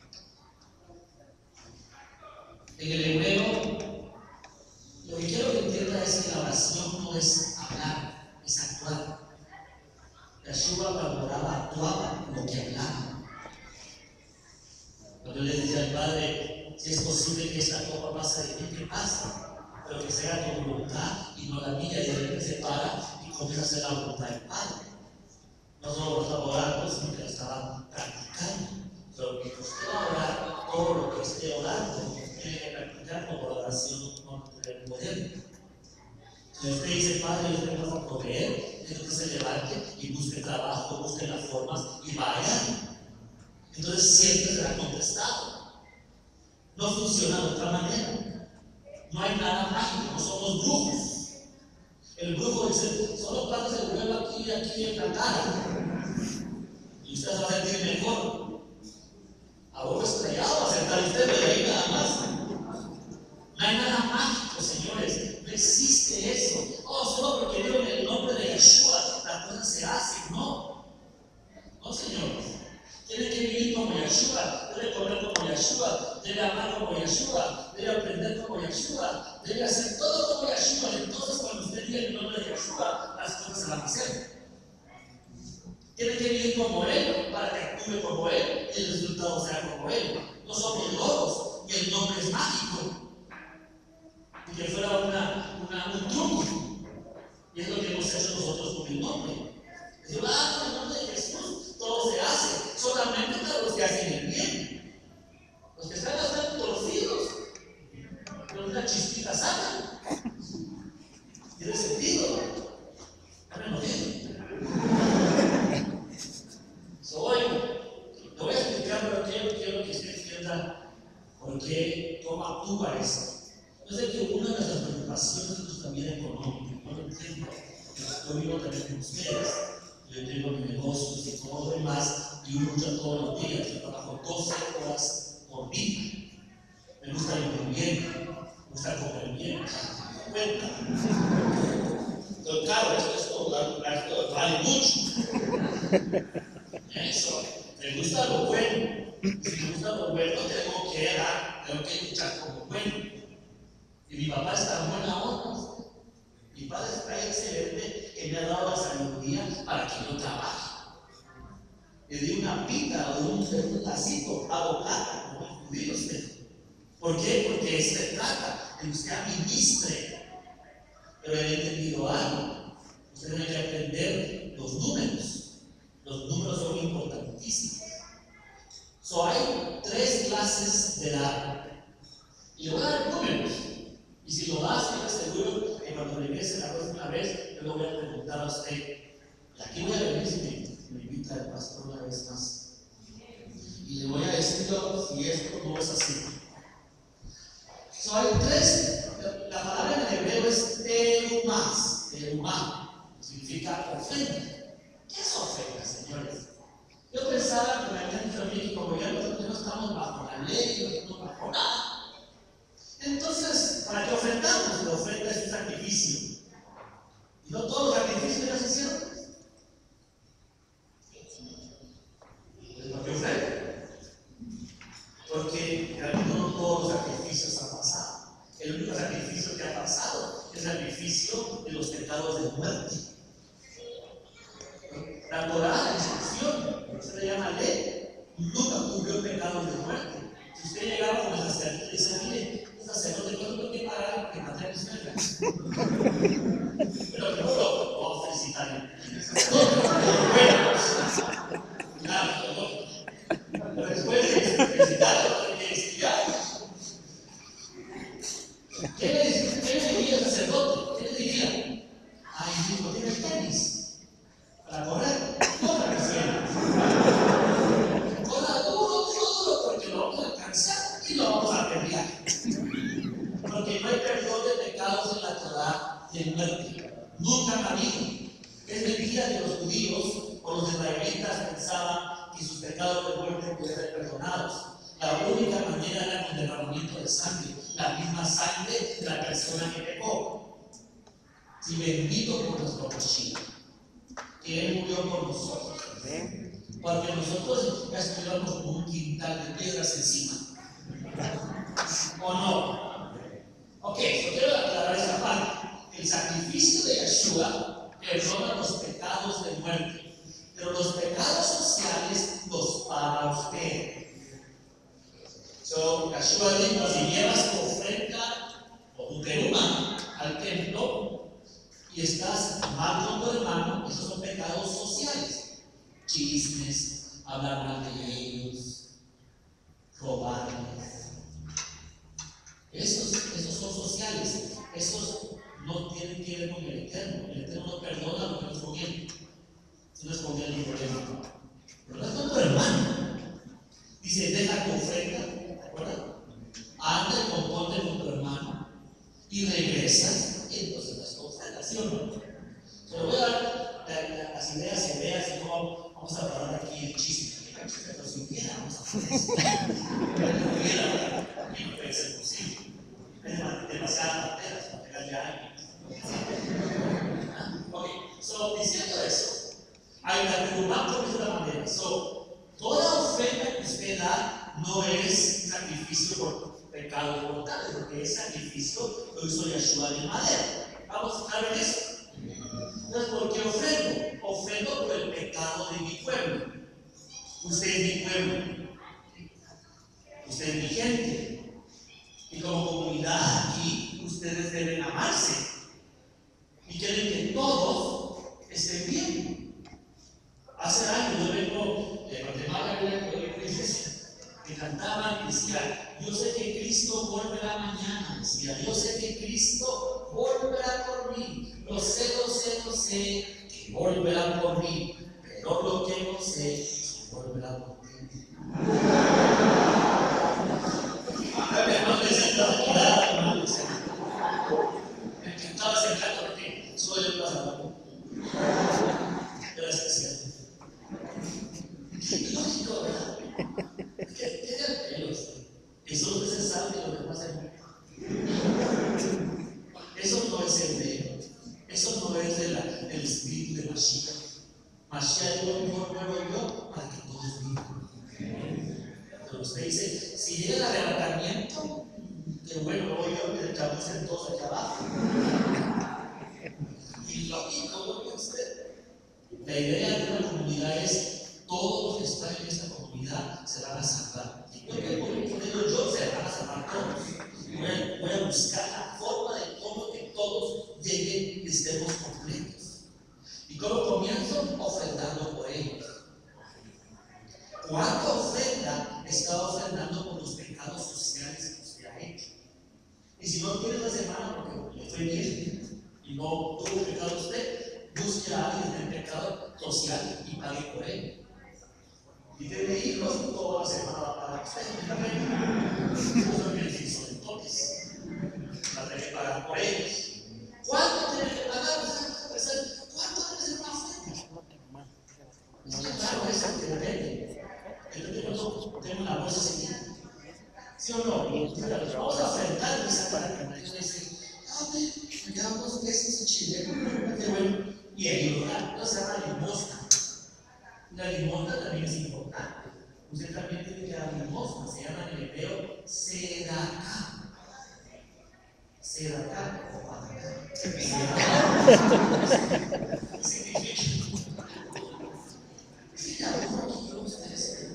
En el hebreo, lo que quiero que entienda es que la oración no es hablar, es actuar. Yeshua cuando oraba actuaba lo que hablaba. Cuando le decía al Padre, si es posible que esta copa pase de mí, que pasa, pero que sea tu voluntad y no la mía, y de repente se para y comienza a hacer la voluntad del Padre. No solo lo estaba orando, sino que lo estaba practicando. Pero que usted va a orar, todo lo que esté orando, tiene que practicar como la oración no tiene poder. Si usted dice, Padre, usted me va a proveer, que usted se levante y busque trabajo, busque las formas y vaya. Entonces siempre será contestado. No funciona de otra manera. No hay nada mágico, no somos brujos. El brujo dice, solo párese el vuelo aquí y aquí en la cara. Y usted se va a sentir mejor. A vos estrellado va a sentar usted, pero ahí nada más. No hay nada mágico, señores. No existe eso. Oh, solo porque digo en el nombre de Yeshua, las cosas se hacen. No. No, señores. Tiene que vivir como Yeshua, debe comer como Yeshua, debe amar como Yeshua, debe aprender como Yeshua, debe hacer todo como Yeshua. Entonces, cuando usted diga el nombre de Yeshua, las cosas se van a hacer. Tiene que vivir como Él para que actúe como Él y el resultado sea como Él. No somos locos y el nombre es mágico. Y que fuera una, una, un truco. Y es lo que hemos hecho nosotros con el nombre. Decimos, ah, con el nombre de Jesús todo se hace, solamente para los que hacen el bien. Los que están bastante torcidos, pero una chispita sana. Tiene sentido. Bueno, bien. Hoy le voy a explicar, pero quiero, quiero que usted entienda por qué, cómo actúa eso. Yo sé que una de nuestras preocupaciones es también económica. Yo lo entiendo. Yo vivo también con ustedes. Yo tengo mis negocios y todo lo demás, y uno lucha todos los días. Yo trabajo doce horas por día. Me gusta vivir bien, me gusta comer bien, me cuenta. Entonces, claro, esto, esto, esto vale mucho. Eso, me gusta lo bueno. Si me gusta lo bueno, tengo que dar, tengo que luchar como bueno. Y mi papá está en buena onda. Mi padre está excelente, que me ha dado la sabiduría para que yo trabaje. Le di una pita o un, un lacito, hago plata, como el judío usted. ¿Por qué? Porque se trata de que usted administre. Pero he entendido algo. Usted tiene que aprender los números. Los números son importantísimos. So, hay tres clases de dar. Y le voy a dar números. Y si lo das, estoy seguro que cuando regrese la próxima vez, yo le voy a preguntar a usted. Y aquí voy a venir si me, me invita el pastor una vez más. Y le voy a decir si esto no es así. So, hay tres. La palabra en hebreo es terumás. Terumá significa ofrenda. ¿Qué es ofrenda, señores? Yo pensaba que me habían dicho a mí que como ya nosotros no estamos bajo la ley, no estamos bajo nada. Entonces, ¿para qué ofrendamos? La ofrenda es un sacrificio. ¿Y no todos los sacrificios ya se hicieron? ¿Por qué ofrenda? Porque realmente no todos los sacrificios han pasado. El único sacrificio que ha pasado es el sacrificio de los pecados de muerte. La Torá, la instrucción, que se le llama ley, nunca cubrió pecados de muerte. Si usted llegaba con el sacerdote y dice, mire, el sacerdote, ¿cuánto tengo que pagar que maté a mis vergas? Pero no lo ofrecí ¿Qué le, qué le diría el sacerdote? ¿Qué le diría? Ay, hijo, ¿tienes tenis para correr? Corra, recién. Corra duro, duro, duro, porque lo vamos a alcanzar y lo vamos a pelear. Porque no hay perdón de pecados en la Torá de muerte. Nunca ha habido. Es mentira que los judíos o los israelitas pensaban que sus pecados de muerte podían ser perdonados. La única manera era con derramamiento de sangre, la misma sangre de la persona que pecó. Y bendito por nuestro Mashiach, que Él murió por nosotros. Porque nosotros ya estuviéramos como un quintal de piedras encima. ¿O no? Ok, yo quiero aclarar esa parte. El sacrificio de Yeshua perdona los pecados de muerte, pero los pecados sociales los paga usted. So, Yeshua dijo, si llevas tu ofrenda o tu teruma al templo y estás mal con tu hermano, esos son pecados sociales. Chismes, hablar mal de ellos, robarles. Esos, esos son sociales. Esos no tienen que ver con el Eterno. El Eterno no perdona lo que no es con él. Si no es con él, ni con él. Pero no es con tu hermano. Dice, deja tu ofrenda, ¿te acuerdas? Anda y componte con tu hermano y regresa. Y entonces las ofrendas, ¿sí o no? Se lo voy a dar la, la, las ideas y ideas y cómo vamos a hablar aquí el chisme. Pero si hubiera, vamos a hacer eso. Si hubiera, aquí no puede ser posible. Es demasiadas materas, materas ya hay. Ok, so, diciendo eso, hay la terumá por esta manera. So, toda ofrenda que usted da no es sacrificio por pecados mortales, porque es sacrificio lo hizo Yeshua de madera. Vamos a ver eso. Entonces, ¿por qué ofrendo? Ofrendo por el pecado de mi pueblo. Usted es mi pueblo. Usted es mi gente. Y como comunidad aquí, ustedes deben amarse. Y quieren que todos estén bien. Hace años yo vengo de Guatemala, de la iglesia, que cantaban y decía, yo sé que Cristo volverá mañana. Decía, yo sé que Cristo volverá por mí. Lo sé, lo sé, lo sé, que volverá por mí. Pero lo que no sé es que volverá por ti. Me encantaba ese canto porque solo yo pasaba. Era especial. Es lógico, ¿verdad? ¿Qué eran pelos? Eso es lo que se sabe de lo que pasa en eso no es el de eso no es de la, del espíritu de Mashiach. Mashiach no muero yo para que todos vivan. Pero usted dice, si llega el arrebatamiento, que bueno, voy yo, que el cabo estén todos acá abajo. Y lógico, lo que usted. La idea de la comunidad es, todos los que están en esta comunidad se van a salvar. Y yo que voy poniendo yo, se van a salvar todos. Voy a, voy a buscar la forma de cómo que todos lleguen y estemos completos. ¿Y cómo comienzo? Ofrendando por ellos. ¿Cuánta ofrenda estaba ofrendando por los pecados sociales que usted ha hecho? Y si no tiene la semana, porque le estoy bien y no tuvo pecado usted, busque a alguien en el pecado social y pague por él. Y tiene hijos, toda la semana va a pagar usted. Eso es beneficio de todos. Va a tener que pagar por ellos. ¿Cuánto tiene que pagar? ¿Cuánto debe ser una ofrenda? Es que claro, eso es que depende. Entonces, yo tengo una bolsa siguiente. ¿Sí o no? Vamos a ofrendar esa parte. Entonces dice, no, me quedan dos pesos en Chile. Qué bueno. Y el lugar no se llama limosna. La limosna también es importante. Usted también tiene que dar limosna. Se llama en hebreo sedacá. Sedacá o patacá. ¿Qué significa? Sí, a lo mejor no quiero ustedes.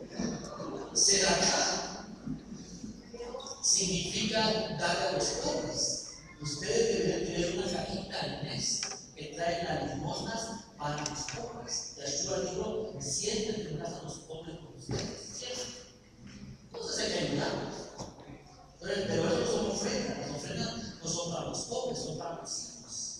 Sedacá significa dar a los pobres. Ustedes deberían tener una cajita al mes que trae las limosnas para los pobres. Yeshua dijo, siempre tendrás a los pobres con ustedes. Siempre. Entonces hay que ayudarlos. Pero eso son ofrendas. Las ofrendas los pobres, son para los hijos.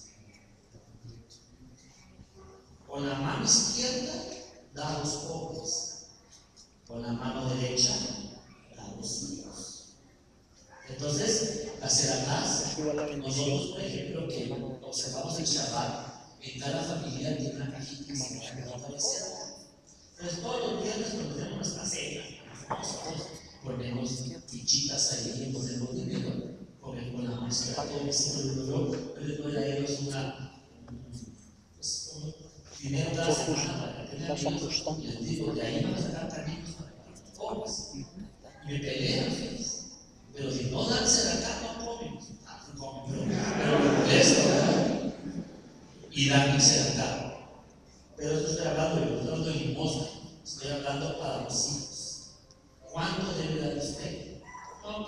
Con la mano izquierda da a los pobres, con la mano derecha da a los hijos. Entonces, hacer acá, nosotros, por ejemplo, que observamos el Shabbat, en cada familia tiene una cajita que se llama aparecer. Entonces, todos los viernes cuando tenemos nuestra cena, nosotros ponemos fichitas ahí y ponemos dinero, poner con la mano izquierda, todo ese dinero, pero le doy a ellos una, pues, un dinero cada semana para que tengan hijos, y les digo, de ahí van a sacar también para los pobres. Y me pelean, fíjense. Pero si no dan acá, no comen. Ah, no comen, pero, pero me molesta, ¿verdad? Y dan acá. Pero esto estoy hablando de estoy hablando de limosna, estoy hablando para los hijos. ¿Cuánto debe dar usted? Ok.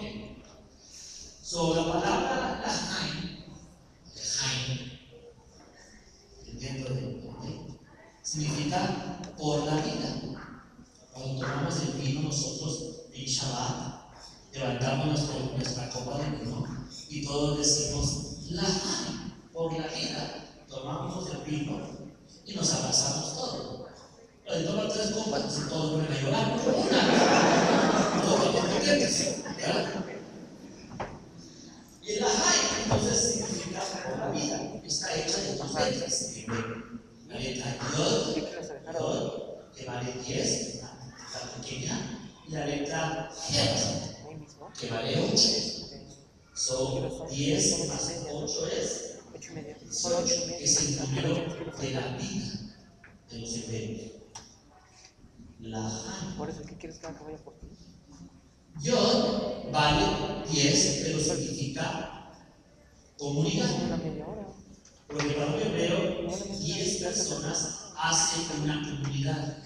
Sobre la palabra lahaim, lahaim, dentro de ¿okay? significa por la vida. Cuando tomamos el vino nosotros en Shabbat, levantamos nuestro, nuestra copa de vino y todos decimos lahaim, por la vida. Tomamos el vino y nos abrazamos todos. Pero toma tres copas y todos vuelven a llorar. Todos vamos contentos, ¿verdad? Y el lahaim entonces significa por la vida. Está hecha de dos letras. La letra Yod, Yod, que vale diez, la pequeña, y la letra Het, que vale ocho. Son diez más ocho es dieciocho, que es el número de la vida de los hebreos. Lahaim. Por eso, ¿qué quieres que haga vaya por ti? Yod vale diez, pero significa comunidad. Una media hora. Porque para un hebreo, diez personas hacen una comunidad.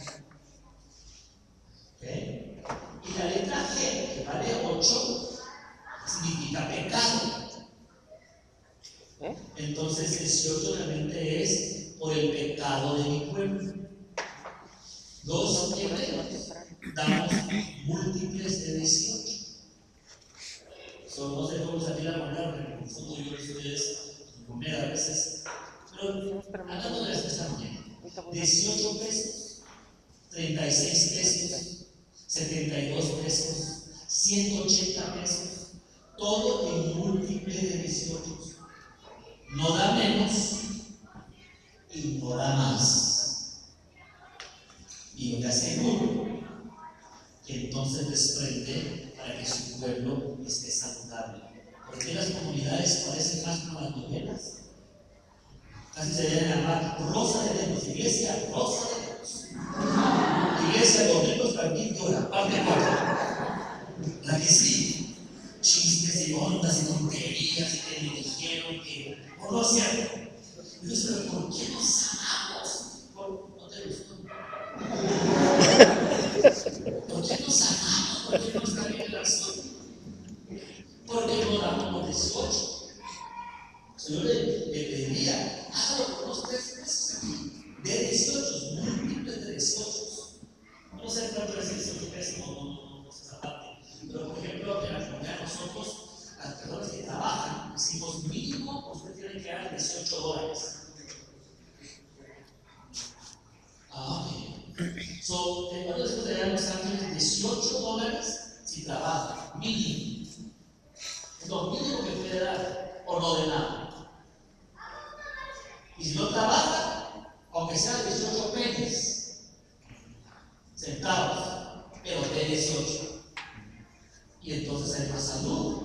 ¿Okay? Y la letra G, que vale ocho, significa pecado. ¿Eh? Entonces, dieciocho realmente es por el pecado de mi pueblo. Dos hebreos damos múltiples de dieciocho. So, no sé cómo salir a moneda, porque en el fondo yo ustedes moneda a veces. Pero hablando de esta mañana, dieciocho pesos, treinta y seis pesos, setenta y dos pesos, ciento ochenta pesos, todo en múltiple de dieciocho. No da menos y no da más. Y yo le aseguro que entonces desprende para que su pueblo esté saludable. Porque las comunidades parecen más como las novelas. Casi se deben llamar Rosa de Lemos, iglesia Rosa de Lemos. Iglesia Domingos Carmín Llora, parte cuatro. La que sí, chistes y ondas y tonterías que me dijeron que, o no es cierto. Yo sé, pero ¿por qué nos amamos? ¿No te gustó? ¿Por qué nos amamos? ¿Por qué no está bien el asunto? Porque no damos dieciocho. Yo le, le pediría, hágalo por los tres meses de dieciocho, múltiples de dieciocho. No sé cuánto es dieciocho pesos, no, no, no, no sé esa parte. Pero por ejemplo, en la comunidad nosotros, las personas que trabajan, decimos mínimo, usted tiene que dar dieciocho dólares. Ah, ok. So, en cuanto después de dar Los Ángeles, dieciocho dólares si trabaja, mínimo. Es lo mínimo que puede dar, o no de nada. Y si no trabaja, aunque sea dieciocho pennies, centavos, pero de dieciocho. Y entonces hay más salud,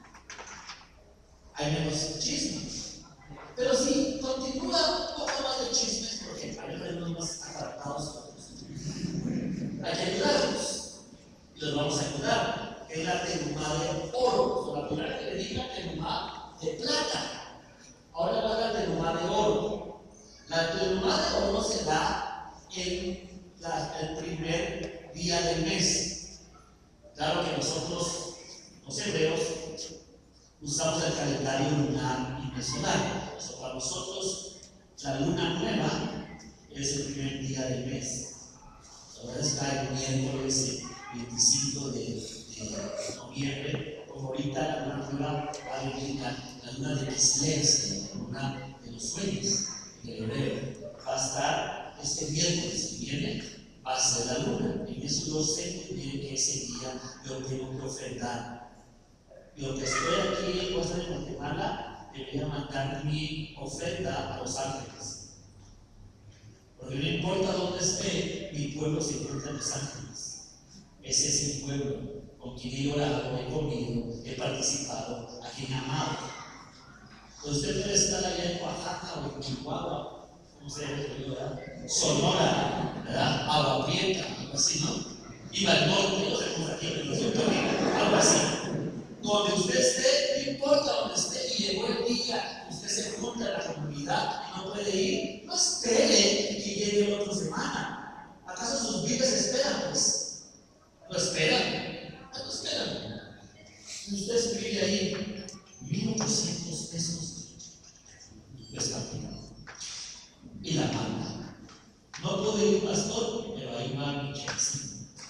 hay menos chismes. Pero si continúa un poco más de chismes, porque hay menos más apartados, hay que ayudarlos. Y los vamos a ayudar. Es la tenumá de oro. O la primera que le diga tenumá de plata. Ahora va a la tenumá de oro. La tenumá de oro se da en la, el primer día del mes. Claro que nosotros, los hebreos, usamos el calendario lunar y no solar. O sea, para nosotros, la luna nueva es el primer día del mes. Ahora está el miércoles veinticinco de, de noviembre, como ahorita la luna nueva va a venir la la luna de Kislev, la luna de los sueños, en el hebreo, va a estar este miércoles que viene, va a ser la luna. En eso yo sé muy bien que ese día yo tengo que ofrendar. Y lo que estoy aquí en Costa de Guatemala, debería mandar mi ofrenda a Los Ángeles. Porque no importa dónde esté, mi pueblo se encuentra en Los Ángeles. Ese es mi pueblo, con quien he orado, he comido, he participado, a quien he amado. Usted puede estar allá en Oaxaca o en Chihuahua, como se llama, Sonora, ¿verdad? Agua Prieta, algo así, ¿no? Iba al norte, no sé cómo aquí en el algo así. Donde usted esté, no importa donde esté, y llegó el día, usted se junta en la comunidad y no puede ir, no espere que llegue la otra semana. ¿Acaso sus vidas esperan? Pues, no esperan, no esperan. Si usted vive ahí, mil ochocientos pesos, cuesta pena. Y la manda. No puede ir pastor, pero ahí va mi cheque.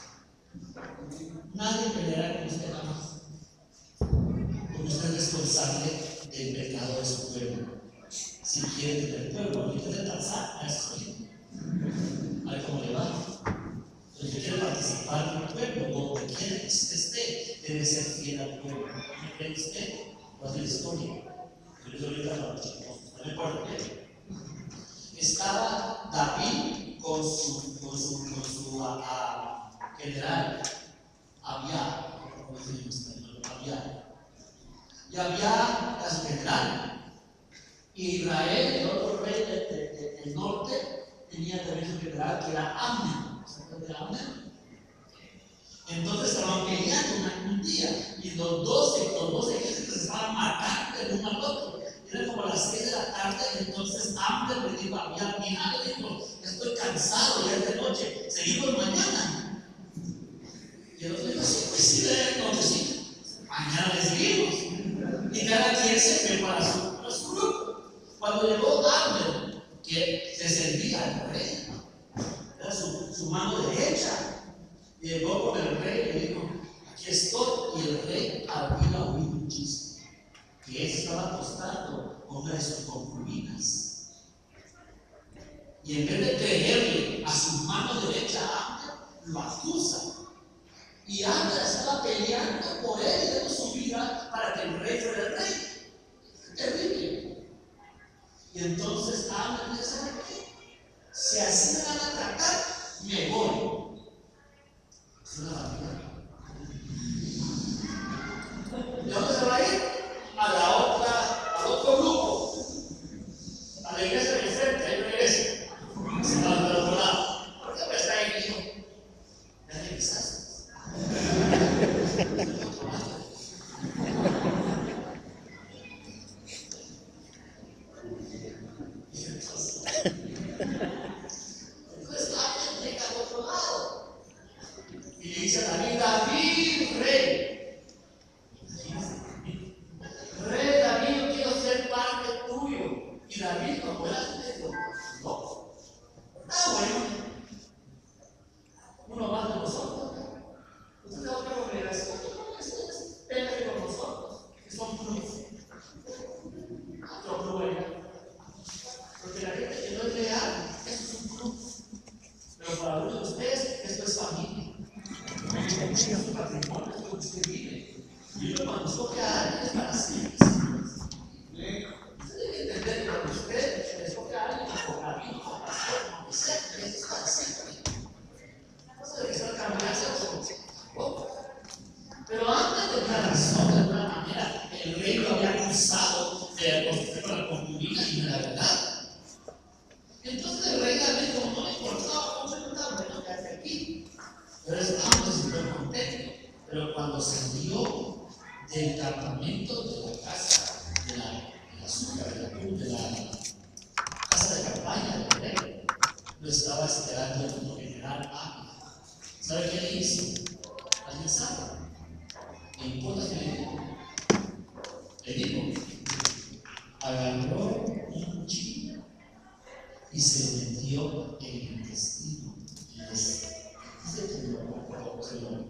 Nadie peleará con usted jamás. Porque usted es responsable del pecado de su pueblo. Si quiere tener pueblo, no quiere danzar, a eso sí. A ver cómo le va. Entonces, si quiere participar en el pueblo, donde quiera que usted esté, debe ser fiel al pueblo. ¿No cree usted? Va a hacer historia. Yo les doy ahorita para chicos. No me importa qué. Estaba David con su, con su, con su a, a, general, Abia, como dicen en español, Abia. Y había a su general. Y Israel, el otro rey del de, de, de norte, tenía también su general que era Amnón. ¿Se acuerdan de Amnón? Entonces estaban peleando un día y los dos, los dos ejércitos estaban matando el uno al otro. Era como a las seis de la tarde, y entonces Amnón le dijo a Abia, mira, le dijo, estoy cansado, ya es de noche, seguimos mañana. Y el otro dijo, sí, pues sí, de noche, sí, mañana le seguimos. Y cada quien se fue para su, para su grupo. Cuando llegó Amnón, que se servía al rey, era su, su mano derecha, llegó con el rey y le dijo, aquí estoy. Y el rey había oído un chiste, que él estaba acostando con una de sus concubinas. Y en vez de creerle a su mano derecha, Amnón lo acusa. Y Amnón estaba peleando por él y dando su vida para que el rey fuera el rey. Terrible. Y entonces Amnón dice, ¿sabe qué? Si así me van a tratar, me voy. Es una batalla. ¿De dónde se va a ir? A la otra, al otro grupo. A la iglesia de frente, hay una iglesia. Se va al otro lado. ¿Por qué me está ahí, hijo? Ya regresaste.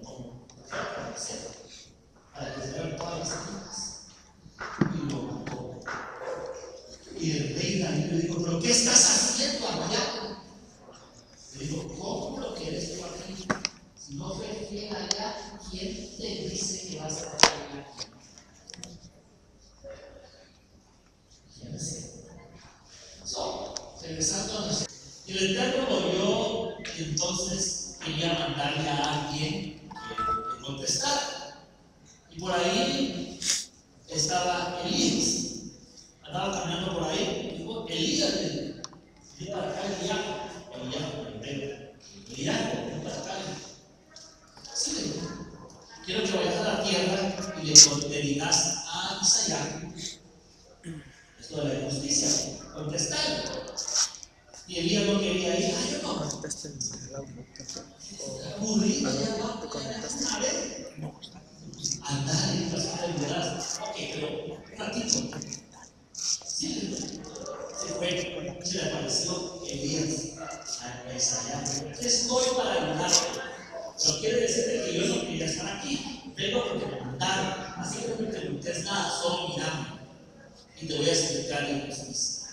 Para que se vean todas las cosas. Y lo mató. y le dijo, ¿pero qué estás haciendo allá? Le dijo, ¿cómo lo que eres tú aquí? Si no fue fiel allá, ¿quién te dice que vas a estar aquí? Fíjense. So, regresando a nosotros. Y el Eterno lo vio, y entonces quería mandarle a alguien que, que contestara. Y por ahí estaba Elías. Andaba caminando por ahí, y dijo, Elías, ven para acá, Elías, Elías, Elías, ven para acá. Sí, le dijo, quiero que vayas a la tierra y le, le digas a Isaías esto de la justicia, contestarle. Y Elías no quería ir, ay, yo no. Aburrido, ya va, una vez. Andar y pasar el verás. Ok, pero un ratito. Sí, se fue, se le apareció Elías a Isaías. Estoy para ayudarte. Pero quiere decirte que yo no quería estar aquí. Vengo porque me mandaron. Así que no me preguntes nada, solo mirame. Y te voy a explicar la injusticia.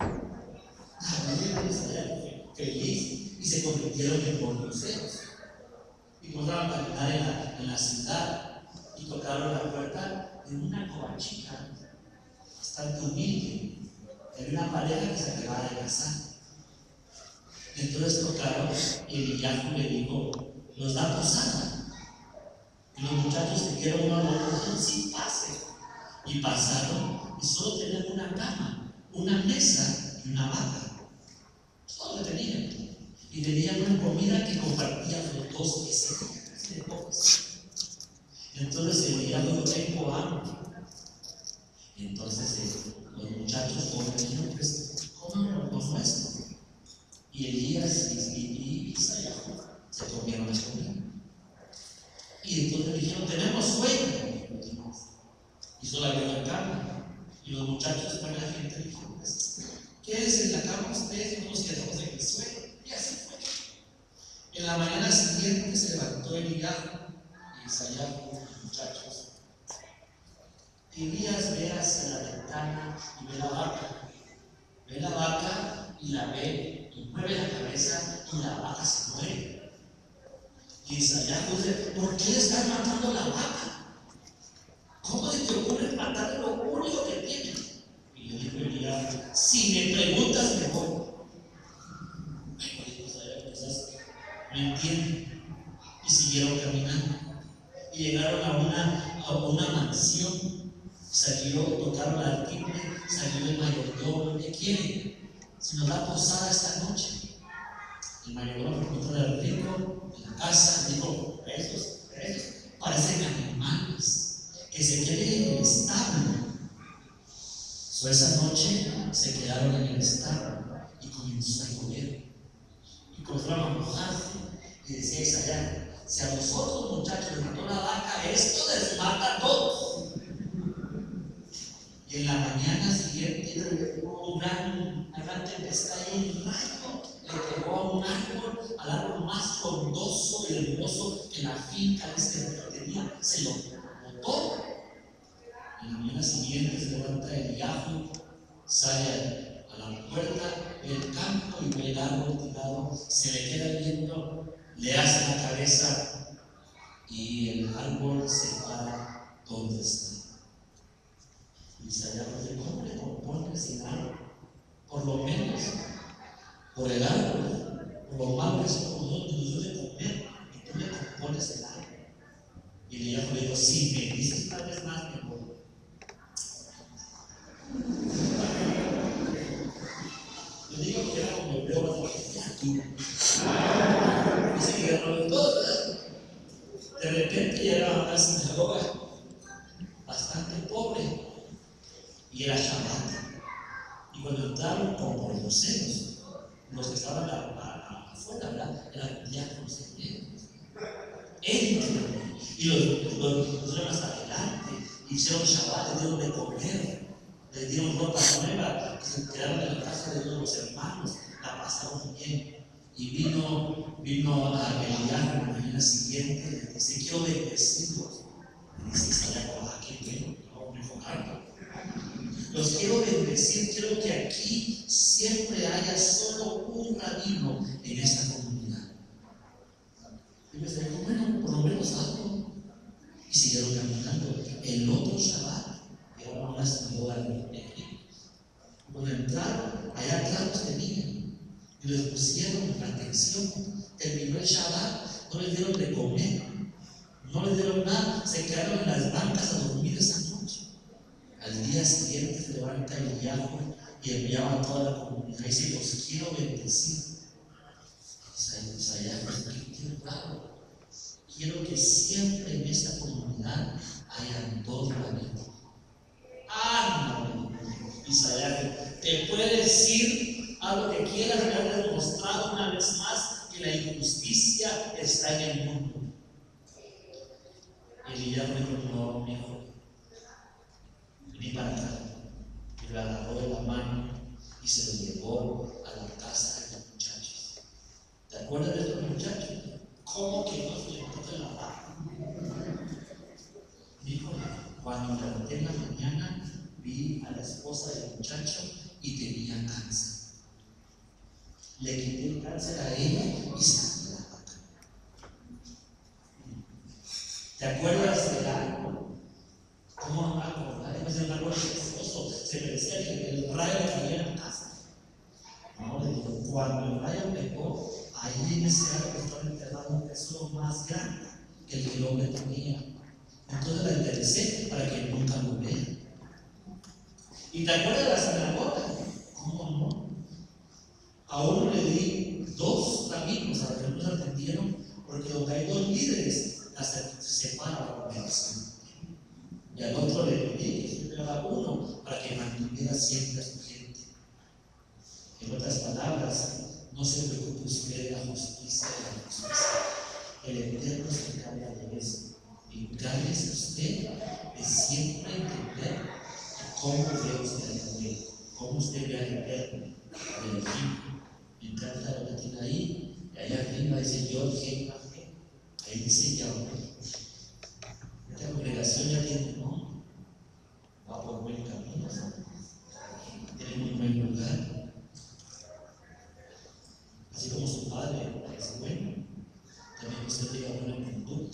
Feliz y se convirtieron en pordiosero. Y comenzaron a caminar en la, en la ciudad y tocaron la puerta de una covachica bastante humilde. Era una pareja que se acababa de casar. Entonces tocaron y Eliyahu le dijo, ¿nos da posada? Y los muchachos dijeron una voz, sí, pase. Y pasaron y solo tenían una cama, una mesa y una vaca. Todo lo tenían. Y tenían una comida que compartían los dos ese día. Entonces Elías dijo, tengo hambre. Entonces eh, los muchachos dijeron, pues, coman lo nuestro. Y Elías y, y, y Isaías se comieron la comida. Y entonces dijeron, tenemos sueño. Y solo había una cama. Y los muchachos para la gente dijeron, pues, quédense en la cama ustedes, no nos quedamos en el sueño. Y así fue. En la mañana siguiente se levantó Elías y Isaías con los muchachos. Elías ve hacia la ventana y ve la vaca. Ve la vaca y la ve y mueve la cabeza y la vaca se muere. Y Isaías dice, ¿por qué estás matando a la vaca? ¿Cómo se te ocurre matar lo único que tiene? Y le dijo Elías, si me preguntas mejor. ¿Me entienden? Y siguieron caminando. Y llegaron a una, a una mansión. Salió, tocaron al timbre, salió el mayordomo. ¿Qué quiere? Si nos da posada esta noche. El mayordomo preguntó al rico en la casa, dijo, esos, esos parecen animales que se queden en el establo. So, esa noche se quedaron en el establo y comenzó a llover. Y comenzaron a mojarse. Y decía Isaías, si a nosotros muchachos les mató la vaca, esto les mata a todos. Y en la mañana siguiente hubo un gran, una gran tempestad y un rayo le pegó a un árbol, al árbol más frondoso y hermoso que la finca de este hombre tenía, se lo botó. Y en la mañana siguiente se levanta Eliyahu, sale a la puerta del campo y ve el árbol tirado, se le queda viendo, le hace la cabeza y el árbol se para donde está. Y Isaías dice, ¿cómo le compones sin árbol? Por lo menos, por el árbol, por lo malo que somos nosotros, nos dio de comer, y tú le compones el árbol. Y Eliyahu le dijo, si me dices una vez más, mejor. Yo digo que era como el peor de aquí. Dice que ganó de todo, ¿verdad? De repente llegaron a una sinagoga bastante pobre y era Shabbat. Y cuando entraron como por los celos, los que estaban afuera, ¿verdad? Eran diáconos y griegos. Entran y los, los, los pusieron hasta adelante, hicieron Shabbat, les dieron de comer, les dieron ropa nueva, se quedaron en la casa de todos los hermanos, la pasaron bien. Y vino, vino a Eliyahu la mañana siguiente, le dice, quiero bendecirlos. Y dice, Isaías, ah, qué bueno, no, mejorando. Los quiero bendecir. Quiero que aquí siempre haya solo un rabino en esta comunidad. Y me dijeron, bueno, por lo menos algo. Y siguieron caminando. El otro Shabbat era una sinagoga de Egipto. Cuando entraron, allá atrás los tenían y les pusieron atención. Terminó el Shabbat, no les dieron de comer, no les dieron nada, se quedaron en las bancas a dormir esa noche. Al día siguiente se levanta el Yahweh y enviaba a toda la comunidad y dice: los quiero bendecir. Isaías, qué raro. Quiero que siempre en esta comunidad hayan dos rabinos. Ah, no, Isaías, te puedes decir a lo que quieras, me has demostrado una vez más que la injusticia está en el mundo. Elías me dijo: no, mi hijo, vení para acá. Y lo agarró de la mano y se lo llevó a la casa de los muchachos. ¿Te acuerdas de estos muchachos? ¿Cómo que no se levantó de la mano? Dijo: cuando me levanté en la mañana, vi a la esposa del muchacho y tenía cáncer. Le quité el cáncer a ella y saqué la vaca. ¿Te acuerdas del algo? ¿Cómo no me acordar? Después del árbol esposo se me decía que el rayo le caía en la casa. No, le digo, cuando el rayo pegó, ahí en ese árbol estaba enterrado un tesoro más grande que el que el hombre tenía. Entonces la interesé para que nunca lo vea. ¿Y te acuerdas de la sinagoga? ¿Cómo no? A uno le di dos rabinos, a los que nos atendieron, porque donde hay dos líderes, se separa la congregación. Y al otro le pedí que siempre haga uno para que mantuviera siempre a su gente. En otras palabras, no se preocupe usted de la justicia de la justicia. El Eterno se encarga de eso. Encárguese usted de siempre entender cómo ve usted a Dios, cómo usted ve al Eterno, del equipo. Me encanta lo que tiene ahí. Y allá arriba dice: yo, Jehová. Ahí dice Yahweh. Esta congregación ya tiene nombre. Va por buen camino. Tiene un buen lugar. Así como su padre es bueno, también usted tenga buena conducta.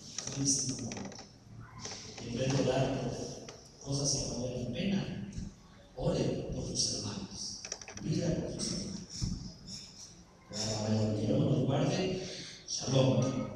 En vez de dar cosas que no valen la pena, ore por sus hermanos. Pida por sus hermanos. Para que Dios nos guarde. Shalom.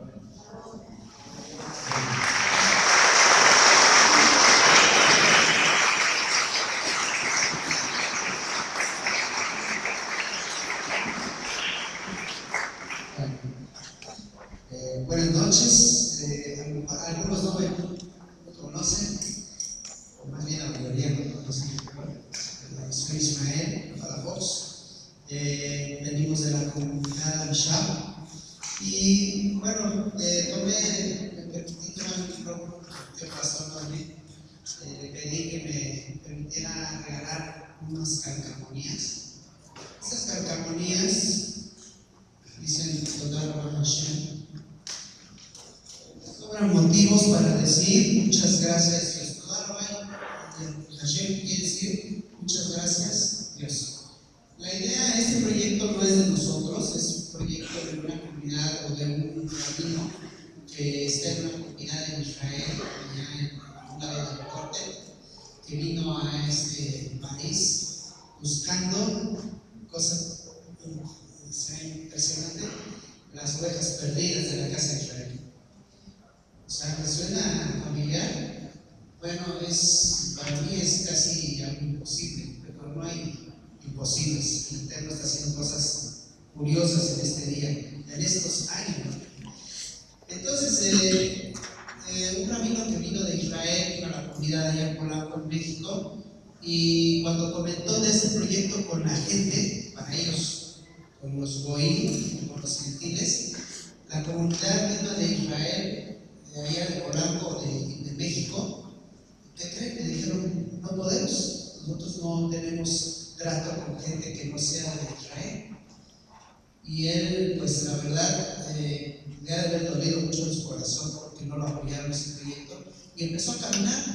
Eh, buenas noches. Eh, algunos no me conocen, o más bien la mayoría no me conocen. Soy Ismael Palafox. Eh, venimos de la comunidad Amshab. Y bueno, eh, tomé, me permití tomar el micrófono, el pastor Madrid. Eh, le pedí que me permitiera regalar unas calcamonías. Esas calcamonías dicen Todar Hashem. Sobran motivos para decir muchas gracias Dios. Todar Hashem quiere decir muchas gracias Dios. La idea de este proyecto no es de nosotros, es un proyecto de una comunidad o de un rabino que está en una comunidad en Israel, allá en un lado del norte, que vino a este país buscando cosas impresionantes, las ovejas perdidas de la casa de Israel. O sea, ¿me suena familiar? Bueno, es, para mí es casi algo imposible, pero no hay imposibles. El Eterno está haciendo cosas curiosas en este día, en estos años. Entonces, eh, eh, un rabino que vino de Israel, vino a la comunidad allá en Polanco, en México, y cuando comentó de este proyecto con la gente, para ellos, con los goín, con los gentiles, la comunidad misma de Israel, de allá de Polanco, de, de México, ¿qué creen? Le dijeron: no podemos, nosotros no tenemos trato con gente que no sea de Israel. Y él, pues la verdad, eh, le ha de haber dolido mucho en su corazón porque no lo apoyaron en ese proyecto, y empezó a caminar,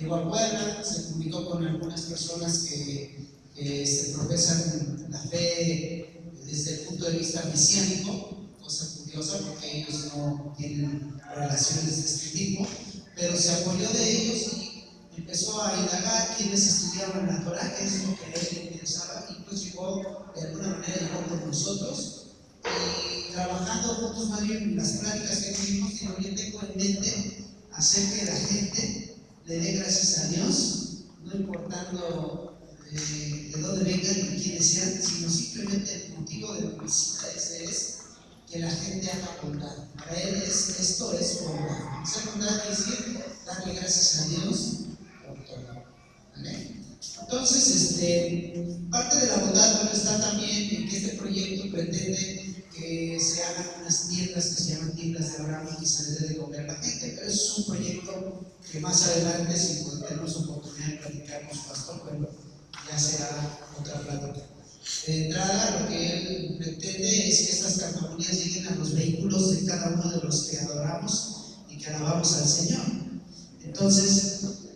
llegó a Puebla, se comunicó con algunas personas que, que se profesan la fe desde el punto de vista mesiánico, cosa curiosa porque ellos no tienen relaciones de este tipo, pero se apoyó de ellos y empezó a indagar quiénes estudiaban la Torah, que es lo que a él le interesaba, y pues llegó, de alguna manera llegó con nosotros, y trabajando juntos más bien en las pláticas que tuvimos, digo, yo tengo en mente hacer que la gente le dé gracias a Dios, no importando eh, de dónde vengan ni quiénes sean, sino simplemente el motivo de mi visita ese es que la gente haga bondad. Para él es, esto es bondad. Esa bondad quiere decir darle gracias a Dios por todo. ¿Vale? Entonces, este, parte de la bondad bueno, está también en que este proyecto pretende que se hagan unas tiendas que se llaman tiendas de Abraham y que se le dé de comer a la gente, pero es un proyecto que más adelante, si tenemos oportunidad de platicar con su pastor, bueno, ya será otra plática. De entrada, lo que él pretende es que estas campañas lleguen a los vehículos de cada uno de los que adoramos y que alabamos al Señor. Entonces,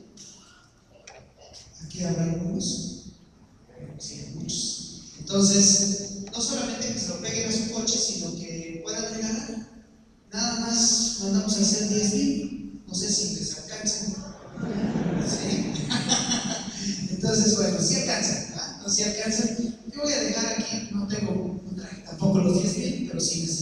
aquí habrá algunos, sí, muchos. Entonces, no solamente que se lo peguen a su coche, sino que puedan regalar. Nada más mandamos a hacer diez mil, no sé si les alcancen. ¿Sí? Entonces, bueno, sí alcanzan, ¿verdad? No, sí alcanzan. Yo voy a dejar aquí, no tengo, no traje tampoco los diez mil, pero si